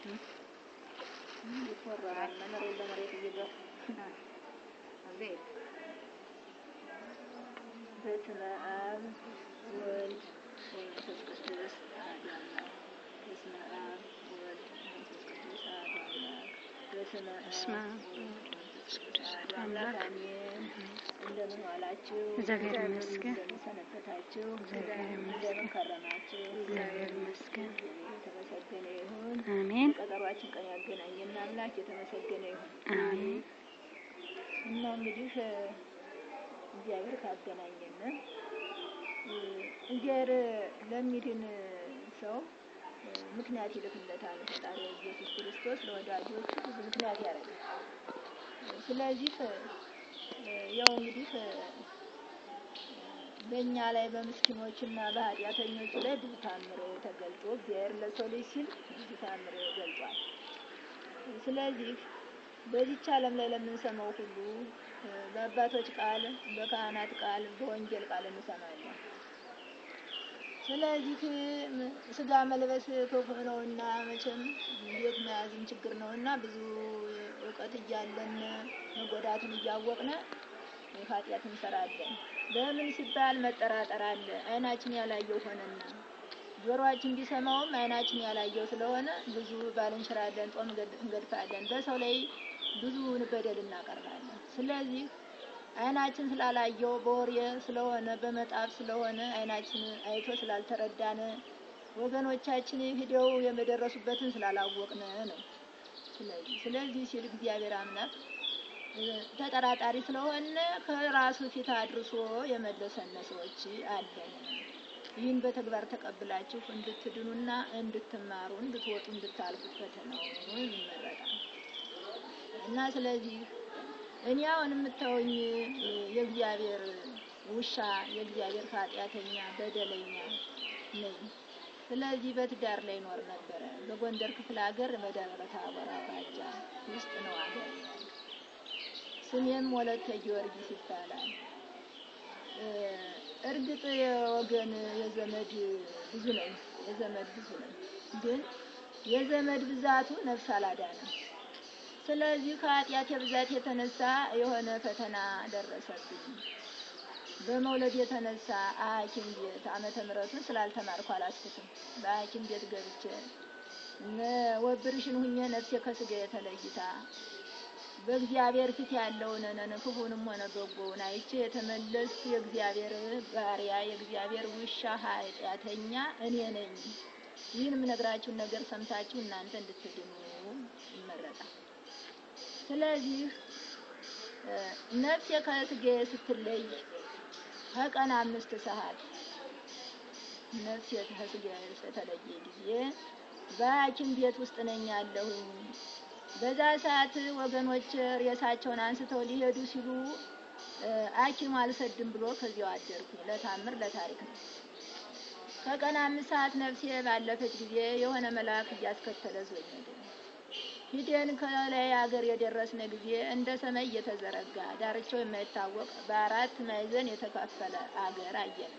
ይቆራል ለመሬት እየገፉ አቤት በስመ አብ ወልድ ወመንፈስ ቅዱስ አሐዱ አምላክ በስመ አብ ወልድ ወመንፈስ ቅዱስ አሐዱ አምላክ በስመ አብ ወልድ ወመንፈስ ቅዱስ አሐዱ አምላክ አሜን። እንደምን ዋላችሁ? እግዚአብሔር ይመስገን። እንደምን ሰነበታችሁ? እግዚአብሔር ይመስገን። እንደምን ከረማችሁ? እግዚአብሔር ይመስገን። የተመሰገነ ይሁን። አሜን። ቀጠሯችን ቀን ያገናኘን አምላክ የተመሰገነ ይሁን። አሜን። እና እንግዲህ እግዚአብሔር ካገናኘን እግዚአብሔር ለሚድን ሰው ምክንያት ይልክለታል። ፈጣሪ ኢየሱስ ክርስቶስ ለወዳጆቹ ብዙ ምክንያት ያደርጋል። ስለዚህ ያው እንግዲህ በእኛ ላይ በምስኪኖችና በኃጢአተኞች ላይ ብዙ ታምር ተገልጦ እግዚአብሔር ለሰው ልጅ ሲል ብዙ ታምር ገልጧል። ስለዚህ በዚህች ዓለም ላይ ለምንሰማው ሁሉ በአባቶች ቃል፣ በካህናት ቃል፣ በወንጌል ቃል እንሰማለን። ስለዚህ ስጋ መልበስ ክፉ ነውና መቼም ቤት መያዝም ችግር ነውና ብዙ እውቀት እያለን መጎዳቱን እያወቅን ኃጢአት እንሰራለን። በምን ሲባል መጠራጠር አለ። ዓይናችን ያላየው ሆነና ጆሮአችን ቢሰማውም ዓይናችን ያላየው ስለሆነ ብዙ ባልንሽራለን፣ ጦም እንገድፋለን፣ በሰው ላይ ብዙ በደል እናቀርባለን። ስለዚህ ዓይናችን ስላላየው በወሬ ስለሆነ በመጣፍ ስለሆነ ዓይናችን አይቶ ስላልተረዳነ ወገኖቻችን ሂደው የመደረሱበትን ስላላወቅን ነው። ስለዚህ ሲል እግዚአብሔር አምላክ ተጠራጣሪ ስለሆነ ከራሱ ፊት አድርሶ የመለሰነ ሰዎች አለን። ይህን በተግባር ተቀብላችሁ እንድትድኑና እንድትማሩ እንድትወጡ እንድታልፉት ፈተናው ይመረጣል እና ስለዚህ እኔ አሁን የምታዩኝ የእግዚአብሔር ውሻ የእግዚአብሔር ኃጢአተኛ በደለኛ ነኝ። ስለዚህ በትዳር ላይ ኖር ነበረ። በጎንደር ክፍለ ሀገር በደብረ ታቦር አውራጃ ውስጥ ነው ሀገር ያለ። ስሜም ወለተ ጊዮርጊስ ይባላል። እርግጥ የወገን የዘመድ ብዙ ነኝ፣ ግን የዘመድ ብዛቱ ነፍስ አላዳነም። ስለዚህ ከኃጢአት ብዛት የተነሳ የሆነ ፈተና ደረሰብኝ። በመውለድ የተነሳ ሐኪም ቤት ዓመተ ምሕረቱን ስላልተማርኩ አላስኩትም። በሐኪም ቤት ገብቼ ወብርሽን ሁኜ ነፍሴ ከስጋዬ ተለይታ በእግዚአብሔር ፊት ያለውን ክፉንም ሆነ በጎውን አይቼ የተመለስኩ የእግዚአብሔር ባሪያ የእግዚአብሔር ውሻ ኃጢአተኛ እኔ ነኝ። ይህን የምነግራችሁን ነገር ሰምታችሁ እናንተ እንድትድኑ ይመረጣል። ስለዚህ ነፍሴ ከስጋዬ ስትለይ ከቀን 5 ሰዓት ነፍሴ ከስጋዬ የተለየ ጊዜ በሐኪም ቤት ውስጥ ነኝ ያለሁኝ። በዛ ሰዓት ወገኖች ሬሳቸውን አንስተው ሊሄዱ ሲሉ ሐኪሙ አልሰድም ብሎ ከዚያው አደርኩኝ። ለታምር ለታሪክ ነው። ከቀን 5 ሰዓት ነፍሴ ባለፈች ጊዜ የሆነ መልአክ እያስከተለ ዞኝ ሄደ። ሂደን ከላይ ሀገር የደረስነ ጊዜ እንደ ሰማይ የተዘረጋ ዳርቻው የማይታወቅ በ4 ማዕዘን የተከፈለ ሀገር አየን።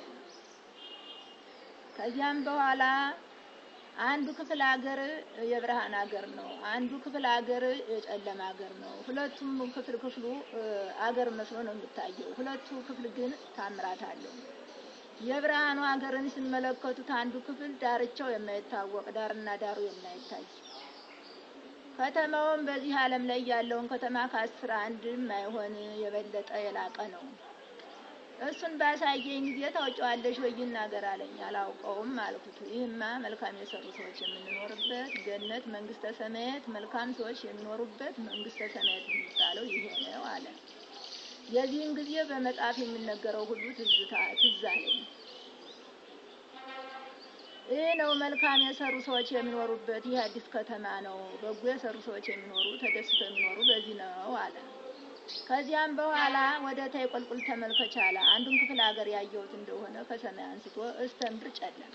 ከዚያም በኋላ አንዱ ክፍል ሀገር የብርሃን ሀገር ነው፣ አንዱ ክፍል ሀገር የጨለማ ሀገር ነው። ሁለቱም ክፍሉ ሀገር መስሎ ነው የሚታየው። ሁለቱ ክፍል ግን ታምራት አለው። የብርሃኑ ሀገርን ስንመለከቱት አንዱ ክፍል ዳርቻው የማይታወቅ ዳርና ዳሩ የማይታይ ከተማውም በዚህ ዓለም ላይ ያለውን ከተማ ከ10 አንድ የማይሆን የበለጠ የላቀ ነው። እሱን ባሳየኝ ጊዜ ታውቂዋለሽ ወይ ይናገር አለኝ። አላውቀውም አልኩት። ይህማ መልካም የሰሩ ሰዎች የሚኖሩበት ገነት መንግስተ ሰማያት፣ መልካም ሰዎች የሚኖሩበት መንግስተ ሰማያት የሚባለው ይሄ ነው አለ። የዚህን ጊዜ በመጽሐፍ የሚነገረው ሁሉ ትዝ አለኝ። ይህ ነው መልካም የሰሩ ሰዎች የሚኖሩበት፣ ይህ አዲስ ከተማ ነው። በጎ የሰሩ ሰዎች የሚኖሩ ተደስተው የሚኖሩ በዚህ ነው አለ። ከዚያም በኋላ ወደ ታይ ቁልቁል ተመልከች አለ። አንዱን ክፍል ሀገር ያየሁት እንደሆነ ከሰማይ አንስቶ እስከ ምድር ጨለመ።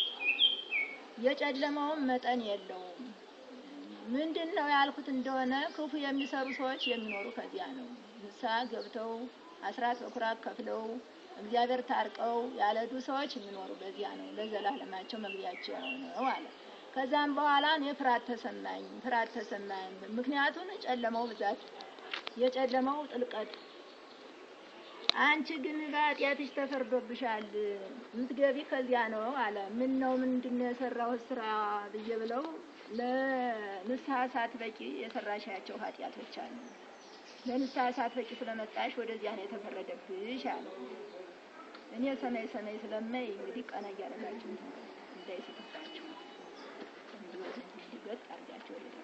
የጨለማውም መጠን የለውም። ምንድነው ያልኩት እንደሆነ ክፉ የሚሰሩ ሰዎች የሚኖሩ ከዚያ ነው። ንስሐ ገብተው አስራት በኩራት ከፍለው እግዚአብሔር ታርቀው ያለዱ ሰዎች የሚኖሩ በዚያ ነው። ለዘላለማቸው መግቢያቸው ነው አለ። ከዛም በኋላ እኔ ፍርሃት ተሰማኝ። ምክንያቱም ጨለማው ብዛት፣ የጨለማው ጥልቀት። አንቺ ግን በኃጢአትሽ ተፈርዶብሻል፣ የምትገቢ ከዚያ ነው አለ። ምን ነው ምንድነው የሰራሁት ስራ ብዬ ብለው ለንስሐ ሳትበቂ የሰራሻቸው ኃጢአቶች አሉ። ለንስሐ ሳትበቂ ስለመጣሽ ወደዚያ ነው የተፈረደብሽ አለ። እኔ ሰማይ ስለማይ እንግዲህ ቀና እያደረጋችሁ እንዳይስትባችሁ እንዲገጥ አድርጋችሁ ወደ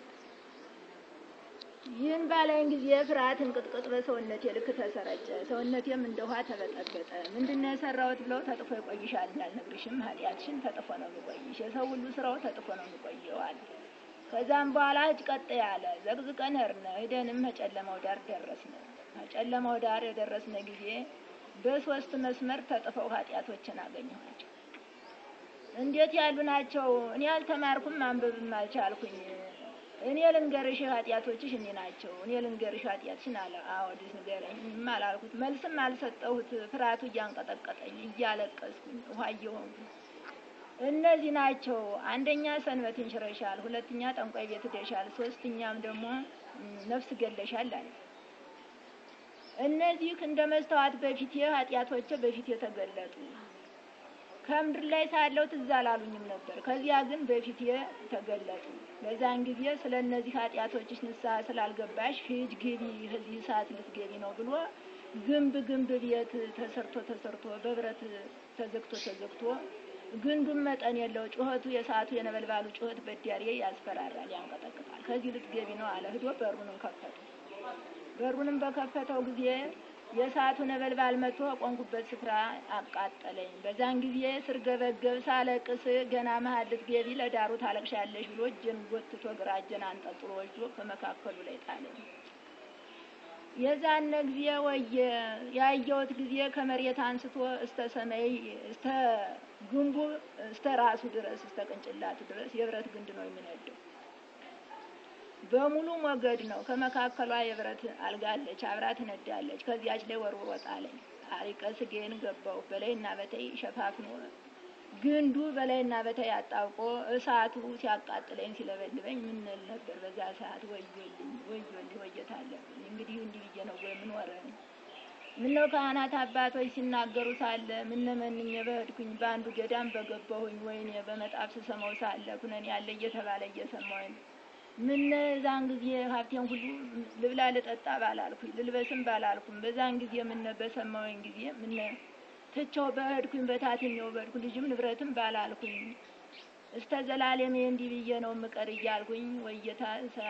ይህን ባለኝ ጊዜ ፍርሃት እንቅጥቅጥ በሰውነቴ ልክ ተሰረጨ። ሰውነቴም እንደ ውሃ ተበጠበጠ። ምንድነው የሰራሁት ብለው ተጥፎ ይቆይሻል እንዳልነግርሽም ኃጢአትሽን ተጥፎ ነው የሚቆይሽ። የሰው ሁሉ ስራው ተጥፎ ነው የሚቆየው አለ። ከዛም በኋላ እጅ ቀጥ ያለ ዘቅዝቀን ሄድን። ሄደንም ከጨለማው ዳር ደረስን። ከጨለማው ዳር የደረስን ጊዜ በሶስት መስመር ተጥፈው ኃጢአቶችን አገኘኋቸው። እንዴት ያሉ ናቸው? እኔ አልተማርኩም፣ ማንበብም አልቻልኩኝ። እኔ ልንገርሽ ኃጢአቶችሽ እኔ ናቸው። እኔ ልንገርሽ ኃጢአትሽን አለ። አዎድስ ንገረኝ አላልኩት። መልስም አልሰጠሁት። ፍርሃቱ እያንቀጠቀጠኝ እያለቀስኩኝ ውሃ እየሆንኩኝ እነዚህ ናቸው። አንደኛ ሰንበትን ሽረሻል፣ ሁለተኛ ጠንቋይ ቤት ሄደሻል፣ ሶስተኛም ደግሞ ነፍስ ገለሻል አለ። እነዚህ እንደ መስተዋት በፊቴ ኃጢአቶቼ በፊቴ ተገለጡ። ከምድር ላይ ሳለው ትዝ አላሉኝም ነበር። ከዚያ ግን በፊቴ ተገለጡ። በዛን ጊዜ ስለ እነዚህ ኃጢአቶችሽ ንስሐ ስላልገባሽ ሂጅ ግቢ፣ እዚህ ሰዓት ልትገቢ ነው ብሎ ግንብ ቤት ተሰርቶ በብረት ተዘግቶ ግንዱም መጠን የለው ጩኸቱ፣ የሰዓቱ የነበልባሉ ጩኸት በዲያሬ ያስፈራራል፣ ያንቀጠቅጣል። ከዚህ ልትገቢ ነው አለ። ሂዶ በሩንም ከፈተው። በሩንም በከፈተው ጊዜ የሰዓቱ ነበልባል መጥቶ ቆንኩበት ስፍራ አቃጠለኝ። በዛን ጊዜ ስርገበገብ ሳለቅስ ገና መሀል ልትገቢ ለዳሩ ታለቅሻለሽ ብሎ እጄን ጎትቶ ግራ እጄን አንጠልጥሎ ወስዶ በመካከሉ ላይ ጣለኝ። የዛነ ጊዜ ያየሁት ጊዜ ከመሬት አንስቶ እስተ ሰማይ እስተ ግንቡ እስተ ራሱ ድረስ እስተ ቅንጭላቱ ድረስ የብረት ግንድ ነው የሚነደው። በሙሉ ሞገድ ነው። ከመካከሏ የብረት አልጋ አለች፣ አብራ ትነዳለች። ከዚያች ላይ ወርውሮ ጣለኝ። አሪቀ ስጋዬን ገባሁ። በላይና በታይ ሸፋፍኖ ግንዱ በላይና በታይ አጣብቆ እሳቱ ሲያቃጥለኝ ሲለበልበኝ ምን እል ነበር በዛ ሰዓት? ወዮልኝ ወየት አለብኝ። እንግዲህ እንዲህ ብዬ ነው ወይ ምን ወረኝ? ምነው ካህናት አባቶች ሲናገሩ ሳለ ምነመንኝ በሄድኩኝ በአንዱ ገዳም በገባሁኝ ወይኔ በመጣፍ ስሰማው ሳለ ኩነኔ ያለ እየተባለ እየሰማሁኝ ዛን ጊዜ ሀብቴን ሁሉ ልብላ ልጠጣ ባላልኩኝ ልልበስም ባላልኩም በዛን ጊዜ በሰማሁኝ ጊዜ ትቼው በሄድኩኝ በታትኛው በሄድኩ ልጅም ንብረትም ባላልኩኝ እስተ ዘላለም እንዲህ ብዬ ነው ምቀር እያልኩኝ ወየታ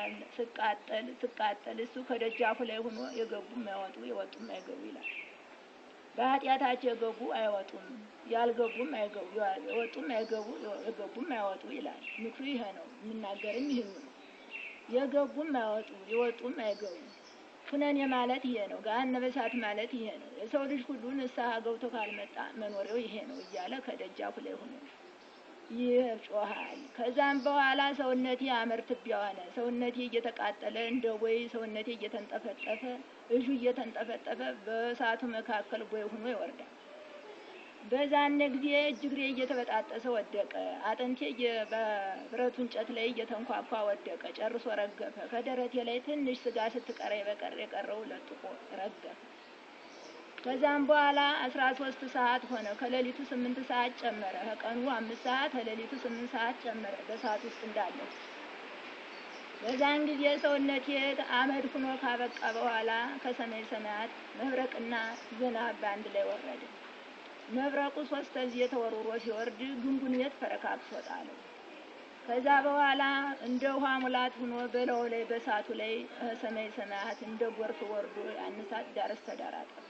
ስቃጠል እሱ ከደጃፉ ላይ ሆኖ የገቡም አይወጡ የወጡም አይገቡ ይላል። በኃጢአታቸው የገቡ አይወጡም፣ ያልገቡም አይገቡ፣ የወጡም አይገቡ፣ የገቡም አይወጡ ይላል። ምክሩ ይሄ ነው። የምናገርም ይሄን ነው። የገቡም አይወጡ የወጡም አይገቡ። ኩነኔ ማለት ይሄ ነው። ገሃነመ እሳት ማለት ይሄ ነው። የሰው ልጅ ሁሉ ንስሐ ገብቶ ካልመጣ መኖሪያው ይሄ ነው እያለ ከደጃፉ ላይ ሆኖ ይጮሃል። ከዛም በኋላ ሰውነቴ አመድ ትቢያ ሆነ። ሰውነቴ እየተቃጠለ እንደ ቦይ ሰውነቴ እየተንጠፈጠፈ እጁ እየተንጠፈጠፈ በእሳቱ መካከል ቦይ ሆኖ ይወርዳል። በዛን ጊዜ እግሬ እየተበጣጠሰ ወደቀ። አጥንቴ በብረቱ እንጨት ላይ እየተንኳኳ ወደቀ። ጨርሶ ረገፈ። ከደረቴ ላይ ትንሽ ስጋ ስትቀረኝ በቀር የቀረው ለጥቆ ረገፈ። ከዛም በኋላ 13 ሰዓት ሆነ። ከሌሊቱ 8 ሰዓት ጨመረ። ከቀኑ 5 ሰዓት ከሌሊቱ 8 ሰዓት ጨመረ። በሰዓት ውስጥ እንዳለ በዛን ጊዜ ሰውነቴ አመድ ሆኖ ካበቃ በኋላ ከሰማይ ሰማያት መብረቅና ዝናብ በአንድ ላይ ወረደ። መብረቁ 3 ጊዜ ተወርውሮ ሲወርድ ግንቡን የት ፈረካክሶ ጣለው። ከዛ በኋላ እንደ ውሃ ሙላት ሆኖ በለው ላይ በሳቱ ላይ ሰማይ ሰማያት እንደ ጎርፍ ወርዶ አንሳት ዳር እስከ ዳር አጠበ።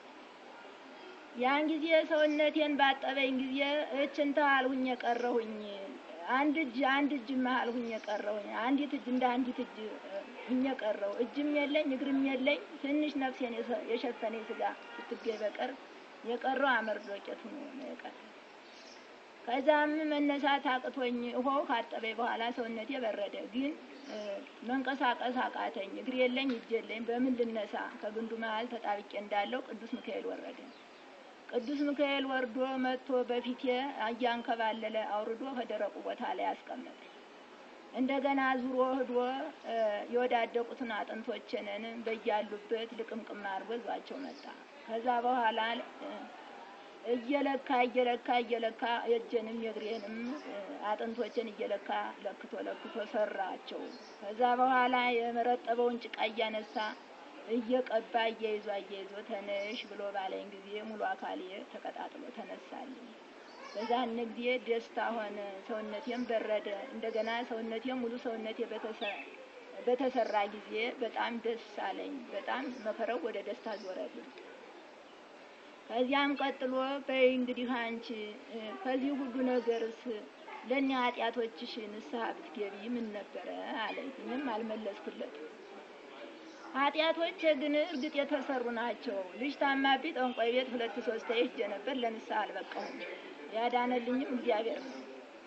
ያን ጊዜ ሰውነቴን ባጠበኝ ጊዜ እችን ታልሁኝ የቀረሁኝ አንድ እጅ መሃል ሁኝ የቀረሁኝ አንዲት እጅ እንደ አንዲት እጅ ሁኝ የቀረው እጅም የለኝ እግርም የለኝ ትንሽ ነፍሴን የሸፈነ ስጋ ስትገኝ በቀር የቀረው አመድ ዶቄት ሆኖ ነው የቀረው። ከዛም መነሳት አቅቶኝ ውሃው ካጠበኝ በኋላ ሰውነቴ በረደ፣ ግን መንቀሳቀስ አቃተኝ። እግር የለኝ እጅ የለኝ። በምን ልነሳ? ከግንዱ መሃል ተጣብቄ እንዳለው ቅዱስ ሚካኤል ወረደ። ቅዱስ ሚካኤል ወርዶ መጥቶ በፊቴ እያንከባለለ አውርዶ ከደረቁ ቦታ ላይ አስቀመጠ። እንደገና ዙሮ ሄዶ የወዳደቁትን አጥንቶችንን በያሉበት ልቅምቅም አድርጎ ይዟቸው መጣ። ከዛ በኋላ እየለካ የእጄንም የእግሬንም አጥንቶችን እየለካ ለክቶ ሰራቸው። ከዛ በኋላ የመረጠበውን ጭቃ እያነሳ እየቀባ እየይዞ ተነሽ ብሎ ባለኝ ጊዜ ሙሉ አካሌ ተቀጣጥሎ ተነሳልኝ። በዛን ጊዜ ደስታ ሆነ፣ ሰውነቴም በረደ። እንደገና ሙሉ ሰውነቴ በተሰራ ጊዜ በጣም ደስ አለኝ። በጣም መከራው ወደ ደስታ ዞረልኝ። ከዚያም ቀጥሎ በይ እንግዲህ አንቺ ከዚህ ሁሉ ነገርስ ለእኔ ኃጢአቶችሽ ንስሐ ብትገቢ ምን ነበረ አለኝ። እኔም አልመለስኩለት። ኃጢአቶቼ ግን እርግጥ የተሰሩ ናቸው። ልጅ ታማብኝ ጠንቋይ ቤት 2-3 ሄጄ ነበር። ለንስሐ አልበቃሁም። ያዳነልኝም እግዚአብሔር ነው።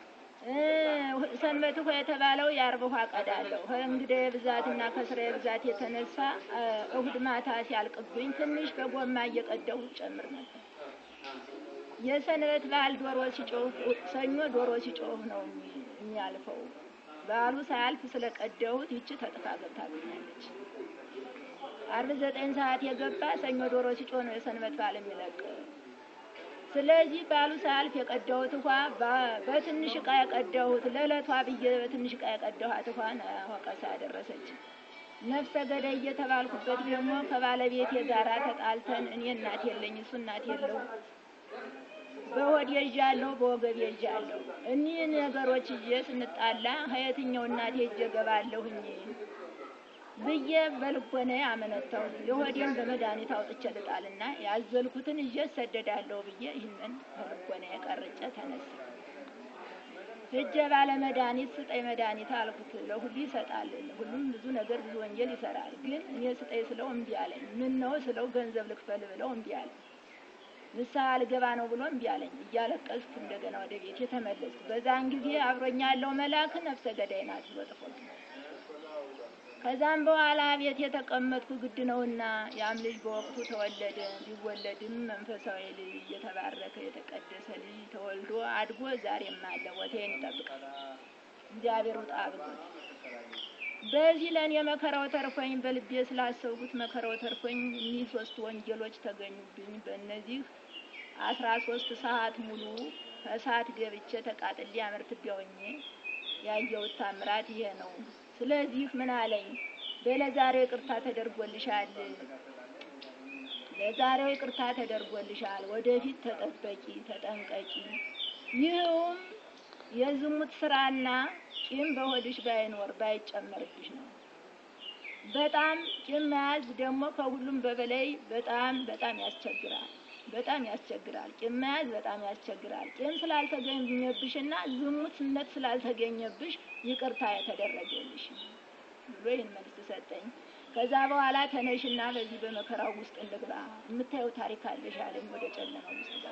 ሰንበት ሆይ የተባለው የዓርብ ውሃ ቀዳለሁ። ከእንግዲህ ብዛትና ከስራዬ ብዛት የተነሳ እሁድ ማታ ሲያልቅብኝ ትንሽ በጎማ እየቀደሁ ጨምር ነበር። የሰንበት በዓል ዶሮ ሲጮህ ሰኞ ዶሮ ሲጮህ ነው የሚያልፈው። በዓሉ ሳያልፍ ስለቀደሁት ይቺ ተጥፋ ገብታብኛለች። ዓርብ 9 ሰዓት የገባ ሰኞ ዶሮ ሲጮህ ነው የሰንበት በዓል የሚለቅ። ስለዚህ በዓሉ ሳያልፍ የቀደሁት ውሃ በትንሽ ዕቃ የቀደሁት ለዕለቷ ብዬ በትንሽ ዕቃ የቀደኋት ውሃ ወቀሳ ያደረሰች። ነፍሰ ገዳይ እየተባልኩበት ደግሞ ከባለቤቴ ጋራ ተጣልተን እኔ እናት የለኝ እሱ እናት የለው፣ በሆድ ይዣለሁ በወገብ ይዣለሁ። እኒህ ነገሮች ይዤ ስንጣላ ከየትኛው እናቴ እጄ ገባለሁኝ ብዬ በልቦና አመነታው። የሆዴን በመድኃኒት አውጥቼ ልጣልና ያዘልኩትን ይዤ እሰደዳለሁ ብዬ ይህንን በልቦና ቀርጬ ተነሳ። ሂጄ ባለ መድኃኒት ስጠኝ መድኃኒት አልኩት። ለሁሉ ይሰጣል፣ ሁሉም ብዙ ነገር ብዙ ወንጀል ይሰራል። ግን እኔ ስጠኝ ስለው እምቢ አለኝ። ምን ነው ስለው ገንዘብ ልክፈል ብለው እምቢ አለኝ። ንስሐ ልገባ ነው ብሎ እምቢ አለኝ። እያለቀስኩ እንደገና ወደ ቤት የተመለስኩ። በዛን ጊዜ አብሮኛ ያለው መልአክ ነፍሰ ገዳይ ናት ብሎ ጥፎት። ከዛም በኋላ ቤት የተቀመጥኩ ግድ ነውና ያም ልጅ በወቅቱ ተወለደ። ቢወለድም መንፈሳዊ ልጅ እየተባረከ የተቀደሰ ልጅ ተወልዶ አድጎ ዛሬም አለ። ወቴን ይጠብቃል እግዚአብሔር ውጣ ብሎት። በዚህ ለኔ መከራው ተርፎኝ በልቤ ስላሰብኩት መከራው ተርፎኝ እኒህ 3 ወንጀሎች ተገኙብኝ። በእነዚህ 13 ሰዓት ሙሉ ከእሳት ገብቼ ተቃጥሌ አመርትቤውኝ ያየሁት ታምራት ይሄ ነው። ስለዚህ ምን አለኝ? ለዛሬው ይቅርታ ተደርጎልሻል፣ ለዛሬው ይቅርታ ተደርጎልሻል። ወደፊት ተጠበቂ፣ ተጠንቀቂ። ይህም የዝሙት ስራና ቂም በሆድሽ ባይኖር ባይጨመርብሽ ነው። በጣም ቂም መያዝ ደግሞ ከሁሉም በበላይ በጣም ያስቸግራል። ቂም መያዝ በጣም ያስቸግራል። ቂም ስላልተገኘብሽና ዝሙትነት ስላልተገኘብሽ ይቅርታ የተደረገልሽ ብሎ ይህን መልስ ሰጠኝ። ከዛ በኋላ ተነሽና በዚህ በመከራው ውስጥ እንግባ፣ የምታየው ታሪክ አለሽ አለኝ። ወደ ጨለማው ውስጥ ገባ።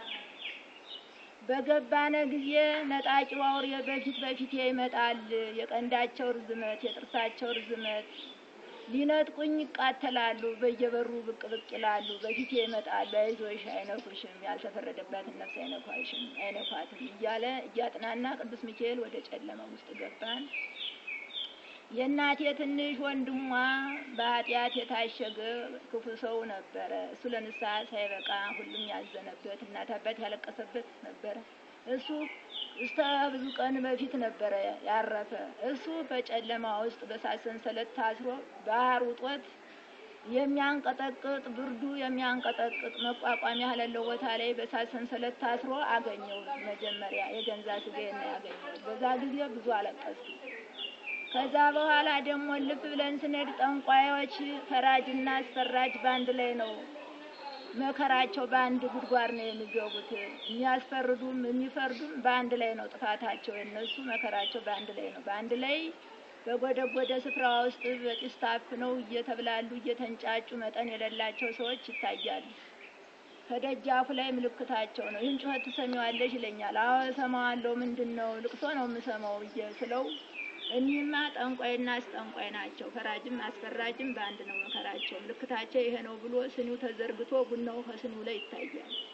በገባነ ጊዜ ነጣቂው አውሬ በፊቴ ይመጣል። የቀንዳቸው ርዝመት የጥርሳቸው ርዝመት ሊነጥቁኝ ይቃተላሉ። በየበሩ ብቅ ይላሉ። በፊቴ ይመጣሉ። አይዞሽ አይነኩሽም፣ ያልተፈረደባትን ነፍስ አይነኳትም እያለ እያጥናና ቅዱስ ሚካኤል ወደ ጨለማው ውስጥ ገባን። የእናቴ ትንሽ ወንድሟ በኃጢአት የታሸገ ክፉ ሰው ነበረ። እሱ ለንስሐ ሳይበቃ ሁሉም ያዘነበት እናት አባት ያለቀሰበት ነበረ። እሱ እስከ ብዙ ቀን በፊት ነበረ ያረፈ። እሱ በጨለማ ውስጥ በእሳት ሰንሰለት ታስሮ ባህር ውጦት የሚያንቀጠቅጥ ብርዱ የሚያንቀጠቅጥ መቋቋሚያ ያለለው ቦታ ላይ በእሳት ሰንሰለት ታስሮ አገኘው። መጀመሪያ የገንዛ ስጋዬን ያገኘው። በዛ ጊዜ ብዙ አለቀስኩ። ከዛ በኋላ ደግሞ ልብ ብለን ስንሄድ ጠንቋዮች ፈራጅና አስፈራጅ ባንድ ላይ ነው መከራቸው። በአንድ ጉድጓድ ነው የሚገቡት። የሚያስፈርዱም የሚፈርዱም በአንድ ላይ ነው ጥፋታቸው። የነሱ መከራቸው በአንድ ላይ ነው። በአንድ ላይ በጎደጎደ ስፍራ ውስጥ በጢስ ታፍነው እየተብላሉ እየተንጫጩ መጠን የሌላቸው ሰዎች ይታያሉ። ከደጃፉ ላይ ምልክታቸው ነው። ይህን ጩኸት ትሰሚዋለሽ ይለኛል። አዎ እሰማዋለሁ። ምንድነው? ልቅሶ ነው የምሰማው ስለው እኒህማ ጠንቋይና አስጠንቋይ ናቸው። ፈራጅም አስፈራጅም በአንድ ነው መከራቸው። ምልክታቸው ይሄ ነው ብሎ ስኒው ተዘርግቶ ቡናው ከስኒው ላይ ይታያል።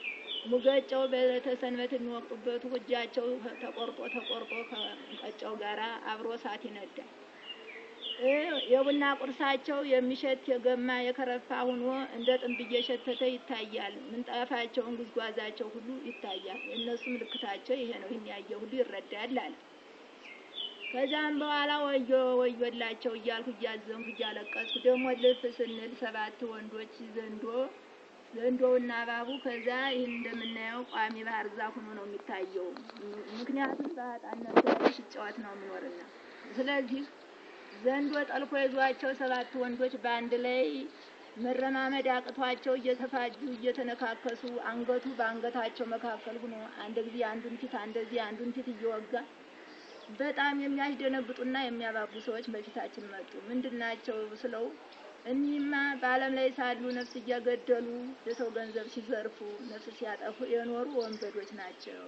ሙገጫው በተሰንበት የሚወቅጡበት እጃቸው ተቆርጦ ከሙቀጫው ጋራ አብሮ እሳት ይነዳል። የቡና ቁርሳቸው የሚሸት የገማ የከረፋ ሆኖ እንደ ጥንብ እየሸተተ ይታያል። ምንጣፋቸውን ጉዝጓዛቸው ሁሉ ይታያል። የእነሱ ምልክታቸው ይሄ ነው። ይህን ያየ ሁሉ ይረዳል አለ። ከዛም በኋላ ወዮላቸው እያልኩ እያዘንኩ እያለቀስኩ ደግሞ ልፍ ስንል 7 ወንዶች ዘንዶውና እባቡ ከዛ ይህን እንደምናየው ቋሚ ባህር ዛፍ ሆኖ ነው የሚታየው። ምክንያቱም በአጣነት ላይ ሲጫወት ነው የሚኖርና። ስለዚህ ዘንዶ ጠልፎ ይዟቸው 7 ወንዶች በአንድ ላይ መረማመድ አቅቷቸው እየተፋጁ እየተነካከሱ አንገቱ በአንገታቸው መካከል ሆኖ አንድ ጊዜ አንዱን ፊት አንዱን ፊት እየወጋ በጣም የሚያስደነግጡና የሚያባቡ ሰዎች በፊታችን መጡ። ምንድናቸው ስለው እኒህማ በዓለም ላይ ሳሉ ነፍስ እየገደሉ የሰው ገንዘብ ሲዘርፉ ነፍስ ሲያጠፉ የኖሩ ወንበዶች ናቸው።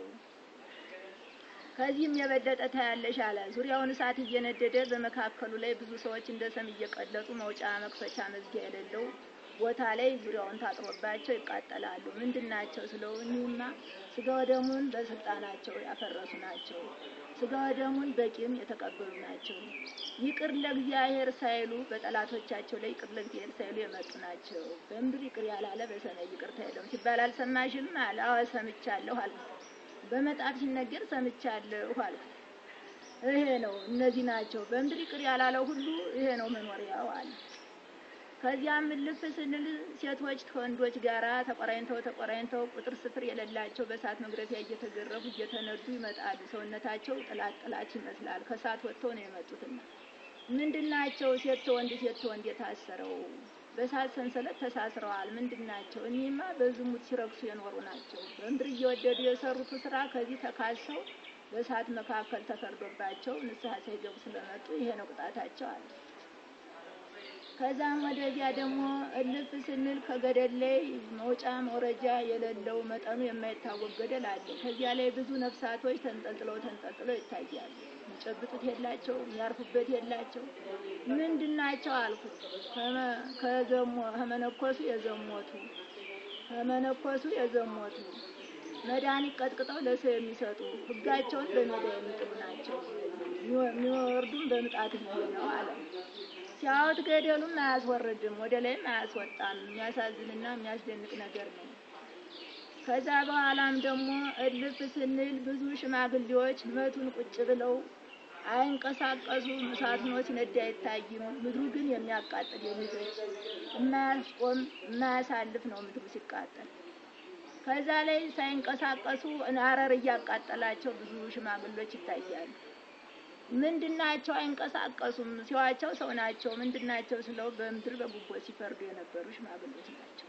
ከዚህም የበለጠ ታያለሽ አለ። ዙሪያውን እሳት እየነደደ በመካከሉ ላይ ብዙ ሰዎች እንደ ሰም እየቀለጡ መውጫ መክፈቻ መዝጊያ የሌለው ቦታ ላይ ዙሪያውን ታጥሮባቸው ይቃጠላሉ። ምንድናቸው ስለው እኒህማ ስጋ ወደሙን በስልጣናቸው ያፈረሱ ናቸው። ስጋ ወደሙን በቂም የተቀበሉ ናቸው። ይቅር ለእግዚአብሔር ሳይሉ በጠላቶቻቸው ላይ ይቅር ለእግዚአብሔር ሳይሉ የመጡ ናቸው። በምድር ይቅር ያላለ በሰማይ ይቅርታ የለውም ሲባል አልሰማሽም አለ። አዎ ሰምቻለሁ አልኩ። በመጽሐፍ ሲነገር ሰምቻለሁ አልኩ። ይሄ ነው፣ እነዚህ ናቸው። በምድር ይቅር ያላለው ሁሉ ይሄ ነው መኖሪያው አለ። ከዚያም ልፍ ስንል ሴቶች ከወንዶች ጋራ ተቆራኝተው ቁጥር ስፍር የሌላቸው በእሳት መግረፊያ እየተገረፉ እየተነዱ ይመጣሉ። ሰውነታቸው ጥላት ይመስላል። ከእሳት ወጥተው ነው የመጡትና ምንድናቸው? ሴት ተወንድ የታሰረው በእሳት ሰንሰለት ተሳስረዋል። ምንድናቸው? እኒህማ በዝሙት ሲረክሱ የኖሩ ናቸው። በምድር እየወደዱ የሰሩት ስራ ከዚህ ተካሰው በእሳት መካከል ተፈርዶባቸው ንስሐ ሳይገቡ ስለመጡ ይሄ ነው ቅጣታቸው አለ። ከዛም ወደዚያ ደግሞ እልፍ ስንል ከገደል ላይ መውጫ መውረጃ የሌለው መጠኑ የማይታወቅ ገደል አለ። ከዚያ ላይ ብዙ ነፍሳቶች ተንጠልጥለው ይታያሉ። የሚጨብጡት የላቸው፣ የሚያርፉበት የላቸው። ምንድናቸው አልኩት። ከመነኮሱ የዘሞቱ መድኃኒት ቀጥቅጠው ለሰው የሚሰጡ ሕጋቸውን በሜዳ የሚጥሉ ናቸው። የሚወርዱም በምጣት ጊዜ ነው አለ። ሲያዩት ገደሉም አያስወርድም፣ ወደ ላይም አያስወጣም። የሚያሳዝንና የሚያስደንቅ ነገር ነው። ከዛ በኋላም ደግሞ እልፍ ስንል ብዙ ሽማግሌዎች መቱን ቁጭ ብለው አይንቀሳቀሱም። እሳት ሆኖ ሲነድ አይታይም። ምድሩ ግን የሚያቃጥል የሚፈጅ የማያስቆም የማያሳልፍ ነው ምድሩ ሲቃጠል። ከዛ ላይ ሳይንቀሳቀሱ አረር እያቃጠላቸው ብዙ ሽማግሌዎች ይታያሉ። ምንድናቸው? አይንቀሳቀሱም። ሲዋቸው ሰው ናቸው። ምንድናቸው ስለው በምድር በጉቦ ሲፈርዱ የነበሩ ሽማግሌዎች ናቸው።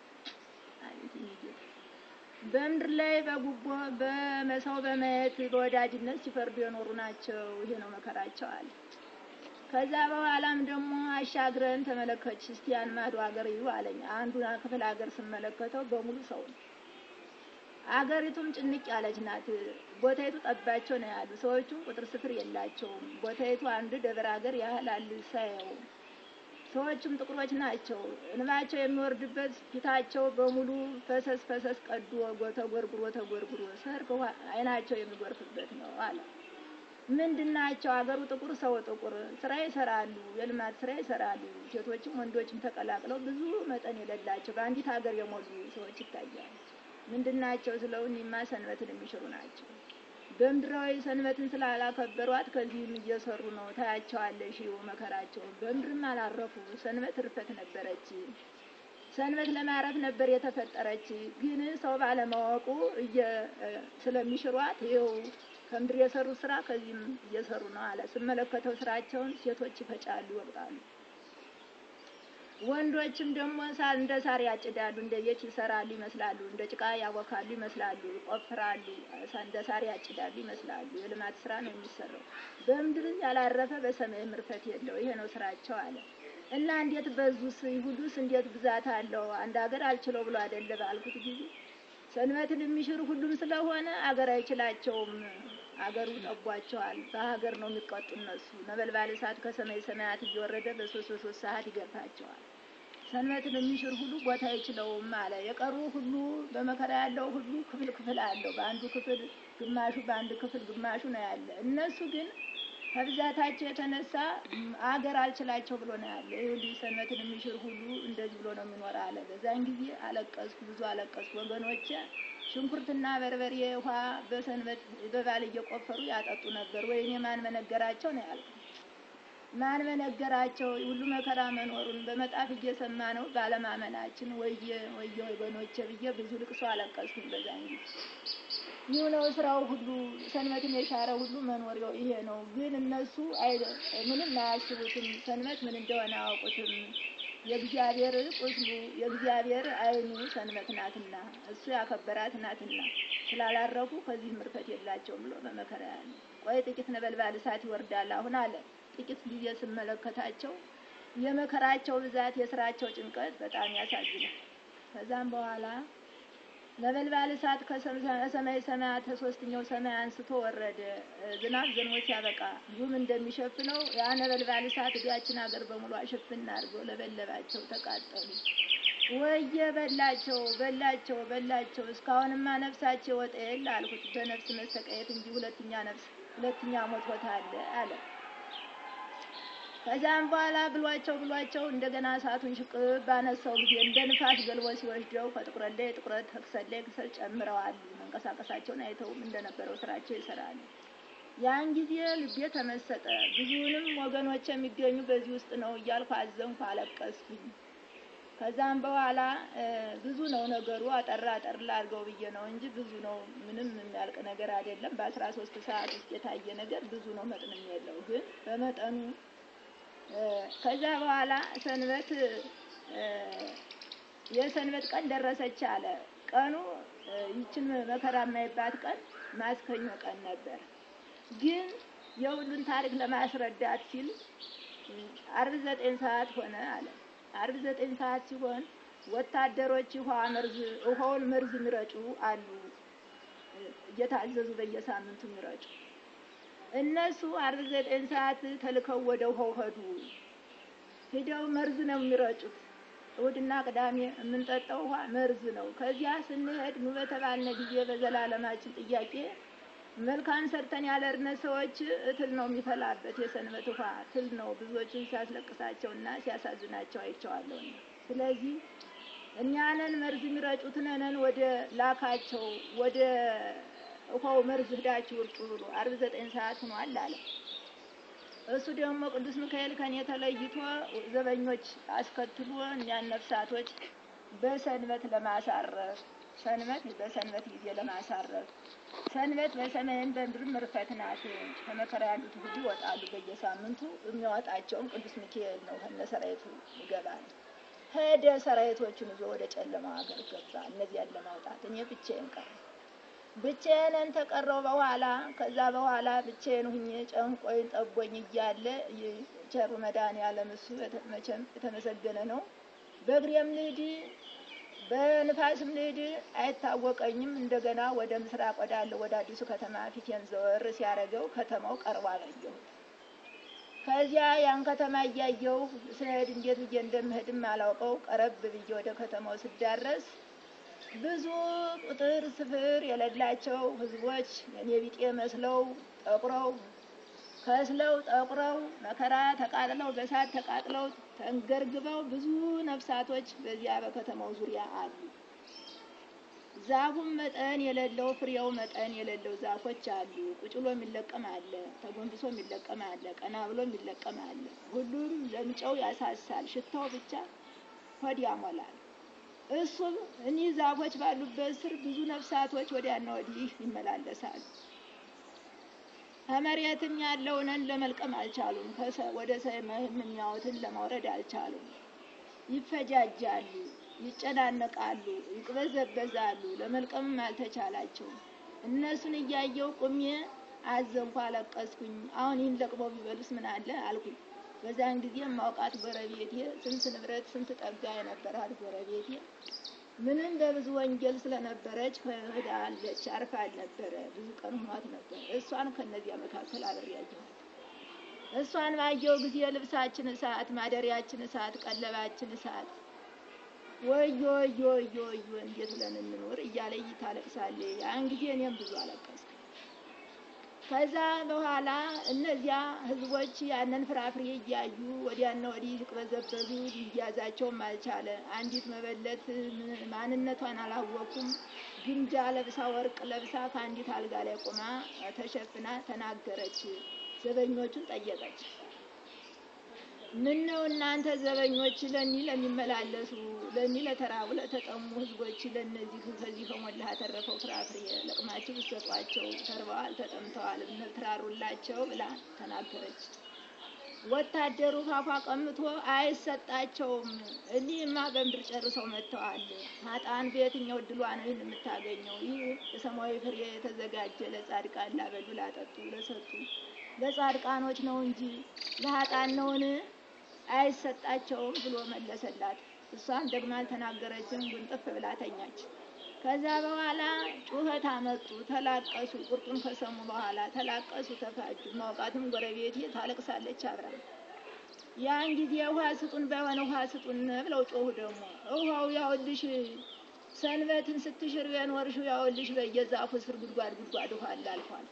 በምድር ላይ በጉቦ በመሰው በማየት በወዳጅነት ሲፈርዱ የኖሩ ናቸው። ይሄ ነው መከራቸው አለ። ከዛ በኋላም ደግሞ አሻግረን ተመለከች እስቲ ያን ማዶ ሀገር እዩ አለኝ። አንዱን ክፍል ሀገር ስመለከተው በሙሉ ሰው ነው። አገሪቱም ጭንቅ ያለች ናት። ቦታይቱ ጠባቸው ነው ያሉ። ሰዎቹም ቁጥር ስፍር የላቸውም። ቦታይቱ አንድ ደብረ ሀገር ያህል አልሳየው። ሰዎቹም ጥቁሮች ናቸው። እንባቸው የሚወርድበት ፊታቸው በሙሉ ፈሰስ ቀዱ ተጎርጉሮ ሰርክ አይናቸው የሚጎርፍበት ነው አለ። ምንድናቸው? አገሩ ጥቁር፣ ሰው ጥቁር፣ ስራ ይሰራሉ፣ የልማት ስራ ይሰራሉ። ሴቶችም ወንዶችም ተቀላቅለው ብዙ መጠን የሌላቸው በአንዲት ሀገር የሞሉ ሰዎች ይታያሉ። ምንድናቸው ስለው እኒህማ ሰንበትን የሚሽሩ ናቸው። በምድራዊ ሰንበትን ስላላከበሯት ከዚህም እየሰሩ ነው። ታያቸዋለሽ መከራቸውን። በምድርም አላረፉ። ሰንበት እርፈት ነበረች። ሰንበት ለማረፍ ነበር የተፈጠረች። ግን ሰው ባለማወቁ ስለሚሽሯት ይኸው ከምድር የሰሩት ስራ ከዚህም እየሰሩ ነው አለ። ስመለከተው ስራቸውን ሴቶች ይፈጫሉ፣ ይወቅጣሉ። ወንዶችም ደግሞ እንደ ሳር ያጭዳሉ፣ እንደ ቤት ይሰራሉ ይመስላሉ። እንደ ጭቃ ያቦካሉ ይመስላሉ፣ ይቆፍራሉ፣ እንደ ሳር ያጭዳሉ ይመስላሉ። የልማት ስራ ነው የሚሰራው። በምድር ያላረፈ በሰማይ ምርፈት የለው። ይሄ ነው ስራቸው አለ። እና እንዴት በዙስ ይሁዱስ እንዴት ብዛት አለው? አንድ ሀገር አልችለው ብሎ አይደለ ባልኩት ጊዜ ሰንበትን የሚሽሩ ሁሉም ስለሆነ አገር አይችላቸውም። አገሩ ጠቧቸዋል። በሀገር ነው የሚቀጡ እነሱ። ነበልባል እሳት ከሰማይ ሰማያት እየወረደ በሶስት ሰዓት ይገፋቸዋል። ሰንበትን የሚሽር ሁሉ ቦታ አይችለውም አለ። የቀሩ ሁሉ በመከራ ያለው ሁሉ ክፍል አለው። በአንዱ ክፍል ግማሹ በአንድ ክፍል ግማሹ ነው ያለ። እነሱ ግን ከብዛታቸው የተነሳ አገር አልችላቸው ብሎ ነው ያለ። ይኸውልህ ሰንበትን የሚሽር ሁሉ እንደዚህ ብሎ ነው የሚኖር አለ። በዛን ጊዜ አለቀስኩ፣ ብዙ አለቀስኩ። ወገኖቼ ሽንኩርትና በርበሬ ውሃ በሰንበት በባል እየቆፈሩ ያጠጡ ነበር። ወይኔ ማን በነገራቸው ነው ያልኩት። ማን በነገራቸው ሁሉ መከራ መኖሩን በመጣፍ እየሰማ ነው ባለማመናችን። ወየ ወገኖቼ ብዬ ብዙ ልቅሶ አለቀስኩኝ በዛን ጊዜ። ይህ ነው ስራው ሁሉ፣ ሰንበትን የሻረ ሁሉ መኖሪያው ይሄ ነው። ግን እነሱ ምንም አያስቡትም። ሰንበት ምን እንደሆነ አያውቁትም። የእግዚአብሔር ቁስሉ የእግዚአብሔር ዓይኑ ሰንበት ናትና እሱ ያከበራት ናትና ስላላረፉ ከዚህ ምርፈት የላቸውም ብሎ በመከራ ያለ። ቆይ ጥቂት ነበልባል እሳት ይወርዳል አሁን አለ። ጥቂት ጊዜ ስመለከታቸው የመከራቸው ብዛት የስራቸው ጭንቀት በጣም ያሳዝናል። ከዛም በኋላ ነበልባል እሳት ከሰማይ ሰማያት ከሶስተኛው ሰማይ አንስቶ ወረደ። ዝናብ ዘንቦ ሲያበቃ ጉም እንደሚሸፍነው ያ ነበልባል እሳት እዲያችን ሀገር በሙሉ አሸፍና አድርጎ ለበለባቸው፣ ተቃጠሉ። ወየ በላቸው። እስካሁንማ ነፍሳቸው ወጣ የለ አልኩት። በነፍስ መሰቃየት እንጂ ሁለተኛ ሞት ቦታ አለ። ከዛም በኋላ ብሏቸው እንደገና እሳቱን ሽቅብ ባነሳው ጊዜ እንደ ንፋስ ገልቦ ሲወስደው ከጥቁረት ላይ ጥቁረት ከክሰል ላይ ክሰል ጨምረዋል። መንቀሳቀሳቸውን አይተውም እንደነበረው ስራቸው ይሰራሉ። ያን ጊዜ ልቤ ተመሰጠ። ብዙንም ወገኖች የሚገኙ በዚህ ውስጥ ነው እያልኩ አዘንኩ፣ አለቀስኩኝ። ከዛም በኋላ ብዙ ነው ነገሩ። አጠር ላድርገው ብዬ ነው እንጂ ብዙ ነው፣ ምንም የሚያልቅ ነገር አይደለም። በ13 ሰዓት ውስጥ የታየ ነገር ብዙ ነው፣ መጥንም የለው ግን በመጠኑ። ከዛ በኋላ የሰንበት ቀን ደረሰች አለ። ቀኑ ይችን መከራ የማይባት ቀን ማስከኞ ቀን ነበር። ግን የሁሉን ታሪክ ለማስረዳት ሲል ዓርብ 9 ሰዓት ሆነ አለ። ዓርብ 9 ሰዓት ሲሆን ወታደሮች ውሃውን መርዝ የሚረጩ አሉ፣ እየታዘዙ በየሳምንቱ የሚረጩ። እነሱ ዓርብ 9 ሰዓት ተልከው ወደ ውሃው ሄዱ። ሄደው መርዝ ነው የሚረጩት። እሑድና ቅዳሜ የምንጠጣው ውሃ መርዝ ነው። ከዚያ ስንሄድ ኑ በተባልነ ጊዜ በዘላለማችን ጥያቄ መልካም ሰርተን ያለርነ ሰዎች እትል ነው የሚፈላበት። የሰንበት ውሃ እትል ነው። ብዙዎችን ሲያስለቅሳቸውና ሲያሳዝናቸው አይቼዋለሁና ስለዚህ እኛንን መርዝ የሚረጩት ነን ወደ ላካቸው ወደ ውሃው መርዝ ሄዳችሁ ውርጩ ብሎ ዓርብ 9 ሰዓት ሆኗል አለ። እሱ ደግሞ ቅዱስ ሚካኤል ከኔ ተለይቶ ዘበኞች አስከትሎ እኛን ነፍሳቶች በሰንበት ለማሳረፍ፣ ሰንበት በሰንበት ጊዜ ለማሳረፍ። ሰንበት በሰማይም በምድርም ምርፈት ናት። ከመከራ ያሉት ሁሉ ይወጣሉ። በየሳምንቱ የሚያወጣቸውም ቅዱስ ሚካኤል ነው። ከነሰራዊቱ ይገባል። ሄደ ሰራዊቶቹን ይዞ ወደ ጨለማው ሀገር ገባ። እነዚያን ለማውጣት እኔ ብቻዬን ቀረሁ። ብቻዬን ተቀረው በኋላ ከዛ በኋላ ብቻዬን ሁኜ ጨንቆኝ ጠቦኝ እያለ ቸሩ መድኃኔዓለም እሱ መቼም የተመሰገነ ነው። በእግሬም ልሂድ በንፋስም ልሂድ አይታወቀኝም። እንደገና ወደ ምስራቅ ወዳለው ወደ አዲሱ ከተማ ፊቴን ዘወር ሲያደርገው ከተማው ቀርቦ አገኘሁት። ከዚያ ያን ከተማ እያየሁ ስሄድ እንዴት ብዬ እንደምሄድም አላውቀው። ቀረብ ብዬ ወደ ከተማው ስዳረስ ብዙ ቁጥር ስፍር የሌላቸው ህዝቦች የኔ ቢጤ መስለው ጠቁረው ከስለው ጠቁረው መከራ ተቃጥለው በሳት ተቃጥለው ተንገርግበው ብዙ ነፍሳቶች በዚያ በከተማው ዙሪያ አሉ። ዛፉም መጠን የሌለው ፍሬው መጠን የሌለው ዛፎች አሉ። ቁጭ ብሎ የሚለቀም አለ፣ ተጎንብሶ የሚለቀም አለ፣ ቀና ብሎ የሚለቀም አለ። ሁሉም ለምጨው ያሳሳል፣ ሽታው ብቻ ሆድ ያሞላል። እሱም እኒህ ዛፎች ባሉበት ስር ብዙ ነፍሳቶች ወዲያና ወዲህ ይመላለሳሉ። ከመሬትም ያለውንን ለመልቀም አልቻሉም። ወደ ሰማይም የሚያዩትን ለማውረድ አልቻሉም። ይፈጃጃሉ፣ ይጨናነቃሉ፣ ይቅበዘበዛሉ። ለመልቀምም አልተቻላቸውም። እነሱን እያየው ቁሜ አዘንኩ፣ አለቀስኩኝ። አሁን ይህን ለቅመው ቢበሉስ ምን አለ አልኩኝ። በዛን ጊዜ ማውቃት ጎረቤቴ ስንት ንብረት ስንት ጠጋ የነበራት ጎረቤቴ ምንም በብዙ ወንጀል ስለነበረች ሄዳለች፣ አርፋ አልነበረ፣ ብዙ ቀን ሆኗት ነበር። እሷን ከነዚያ መካከል አብሬያለሁ። እሷን ባየው ጊዜ ልብሳችን እሳት፣ ማደሪያችን እሳት፣ ቀለባችን እሳት፣ ወዮ ወዮ ወዮ ወዮ እንዴት ብለን እንኖር እያለ ታለቅሳለች። ያን ጊዜ እኔም ብዙ አለቀስኩ። ከዛ በኋላ እነዚያ ህዝቦች ያንን ፍራፍሬ እያዩ ወዲያና ወዲህ ሲቅበዘበዙ ሊያዛቸውም አልቻለ። አንዲት መበለት ማንነቷን አላወኩም፣ ግምጃ ለብሳ ወርቅ ለብሳ ከአንዲት አልጋ ላይ ቆማ ተሸፍና ተናገረች። ዘበኞቹን ጠየቀች። ምን ነው እናንተ ዘበኞች ለእኒህ ለሚመላለሱ ለእኒህ ለተራቡ ለተጠሙ ህዝቦች ለእነዚህ ከዚህ ከሞላ ያተረፈው ፍራፍሬ ለቅማችሁ ብትሰጧቸው ተርበዋል ተጠምተዋል ብትራሩላቸው ብላ ተናገረች። ወታደሩ ፋፋ ቀምቶ አይሰጣቸውም፣ እኒህማ በምድር ጨርሰው መጥተዋል። ሀጣን በየትኛው እድሏ ነው ይህን የምታገኘው? ይህ የሰማያዊ ፍሬ የተዘጋጀ ለጻድቃን ላበሉ ላጠጡ ለሰጡ ለጻድቃኖች ነው እንጂ ለሀጣን ነውን? አይሰጣቸውም ብሎ መለሰላት። እሷም ደግማ አልተናገረችም፣ ጉንጥፍ ብላ ተኛች። ከዛ በኋላ ጩኸት አመጡ፣ ተላቀሱ። ቁርጡን ከሰሙ በኋላ ተላቀሱ፣ ተፋጁ። ማውቃትም ጎረቤቴ ታለቅሳለች አብራ። ያን ጊዜ ውሃ ስጡን፣ ባይሆን ውሃ ስጡን ብለው ጮሁ። ደግሞ ውሃው ያውልሽ ሰንበትን ስትሽር የኖርሽው ያውልሽ በየዛፉ ስር ጉድጓድ ጉድጓድ ውሃ አላልፏል።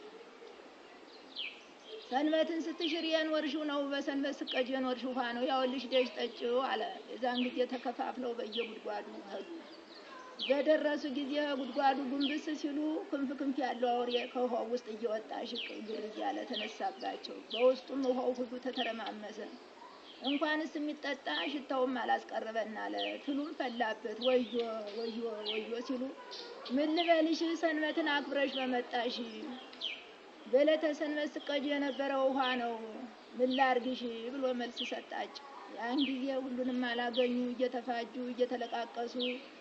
ሰንበትን ስትሽር የኖርሽው ነው፣ በሰንበት ስቀጅ የኖርሽው ውሃ ነው፣ ያውልሽ ደጅ ጠጪው አለ። የዛን ጊዜ ተከፋፍለው በየጉድጓዱ ሄዱ። በደረሱ ጊዜ ጉድጓዱ ጉንብስ ሲሉ ክንፍ ክንፍ ያለው አውሬ ከውሃው ውስጥ እየወጣ ሽቅ ግር እያለ ተነሳባቸው። በውስጡም ውሃው ሁሉ ተተረማመሰ። እንኳንስ የሚጠጣ ሽታውም አላስቀረበን አለ። ትሉም ፈላበት። ወዮ ወዮ ወዮ ሲሉ ምን ልበልሽ ሰንበትን አክብረሽ በመጣሽ በዕለተ ሰንበት ስቀጅ የነበረው ውሃ ነው፣ ምን ላድርግሽ ብሎ መልስ ሰጣቸው። ያን ጊዜ ሁሉንም አላገኙ፣ እየተፋጁ እየተለቃቀሱ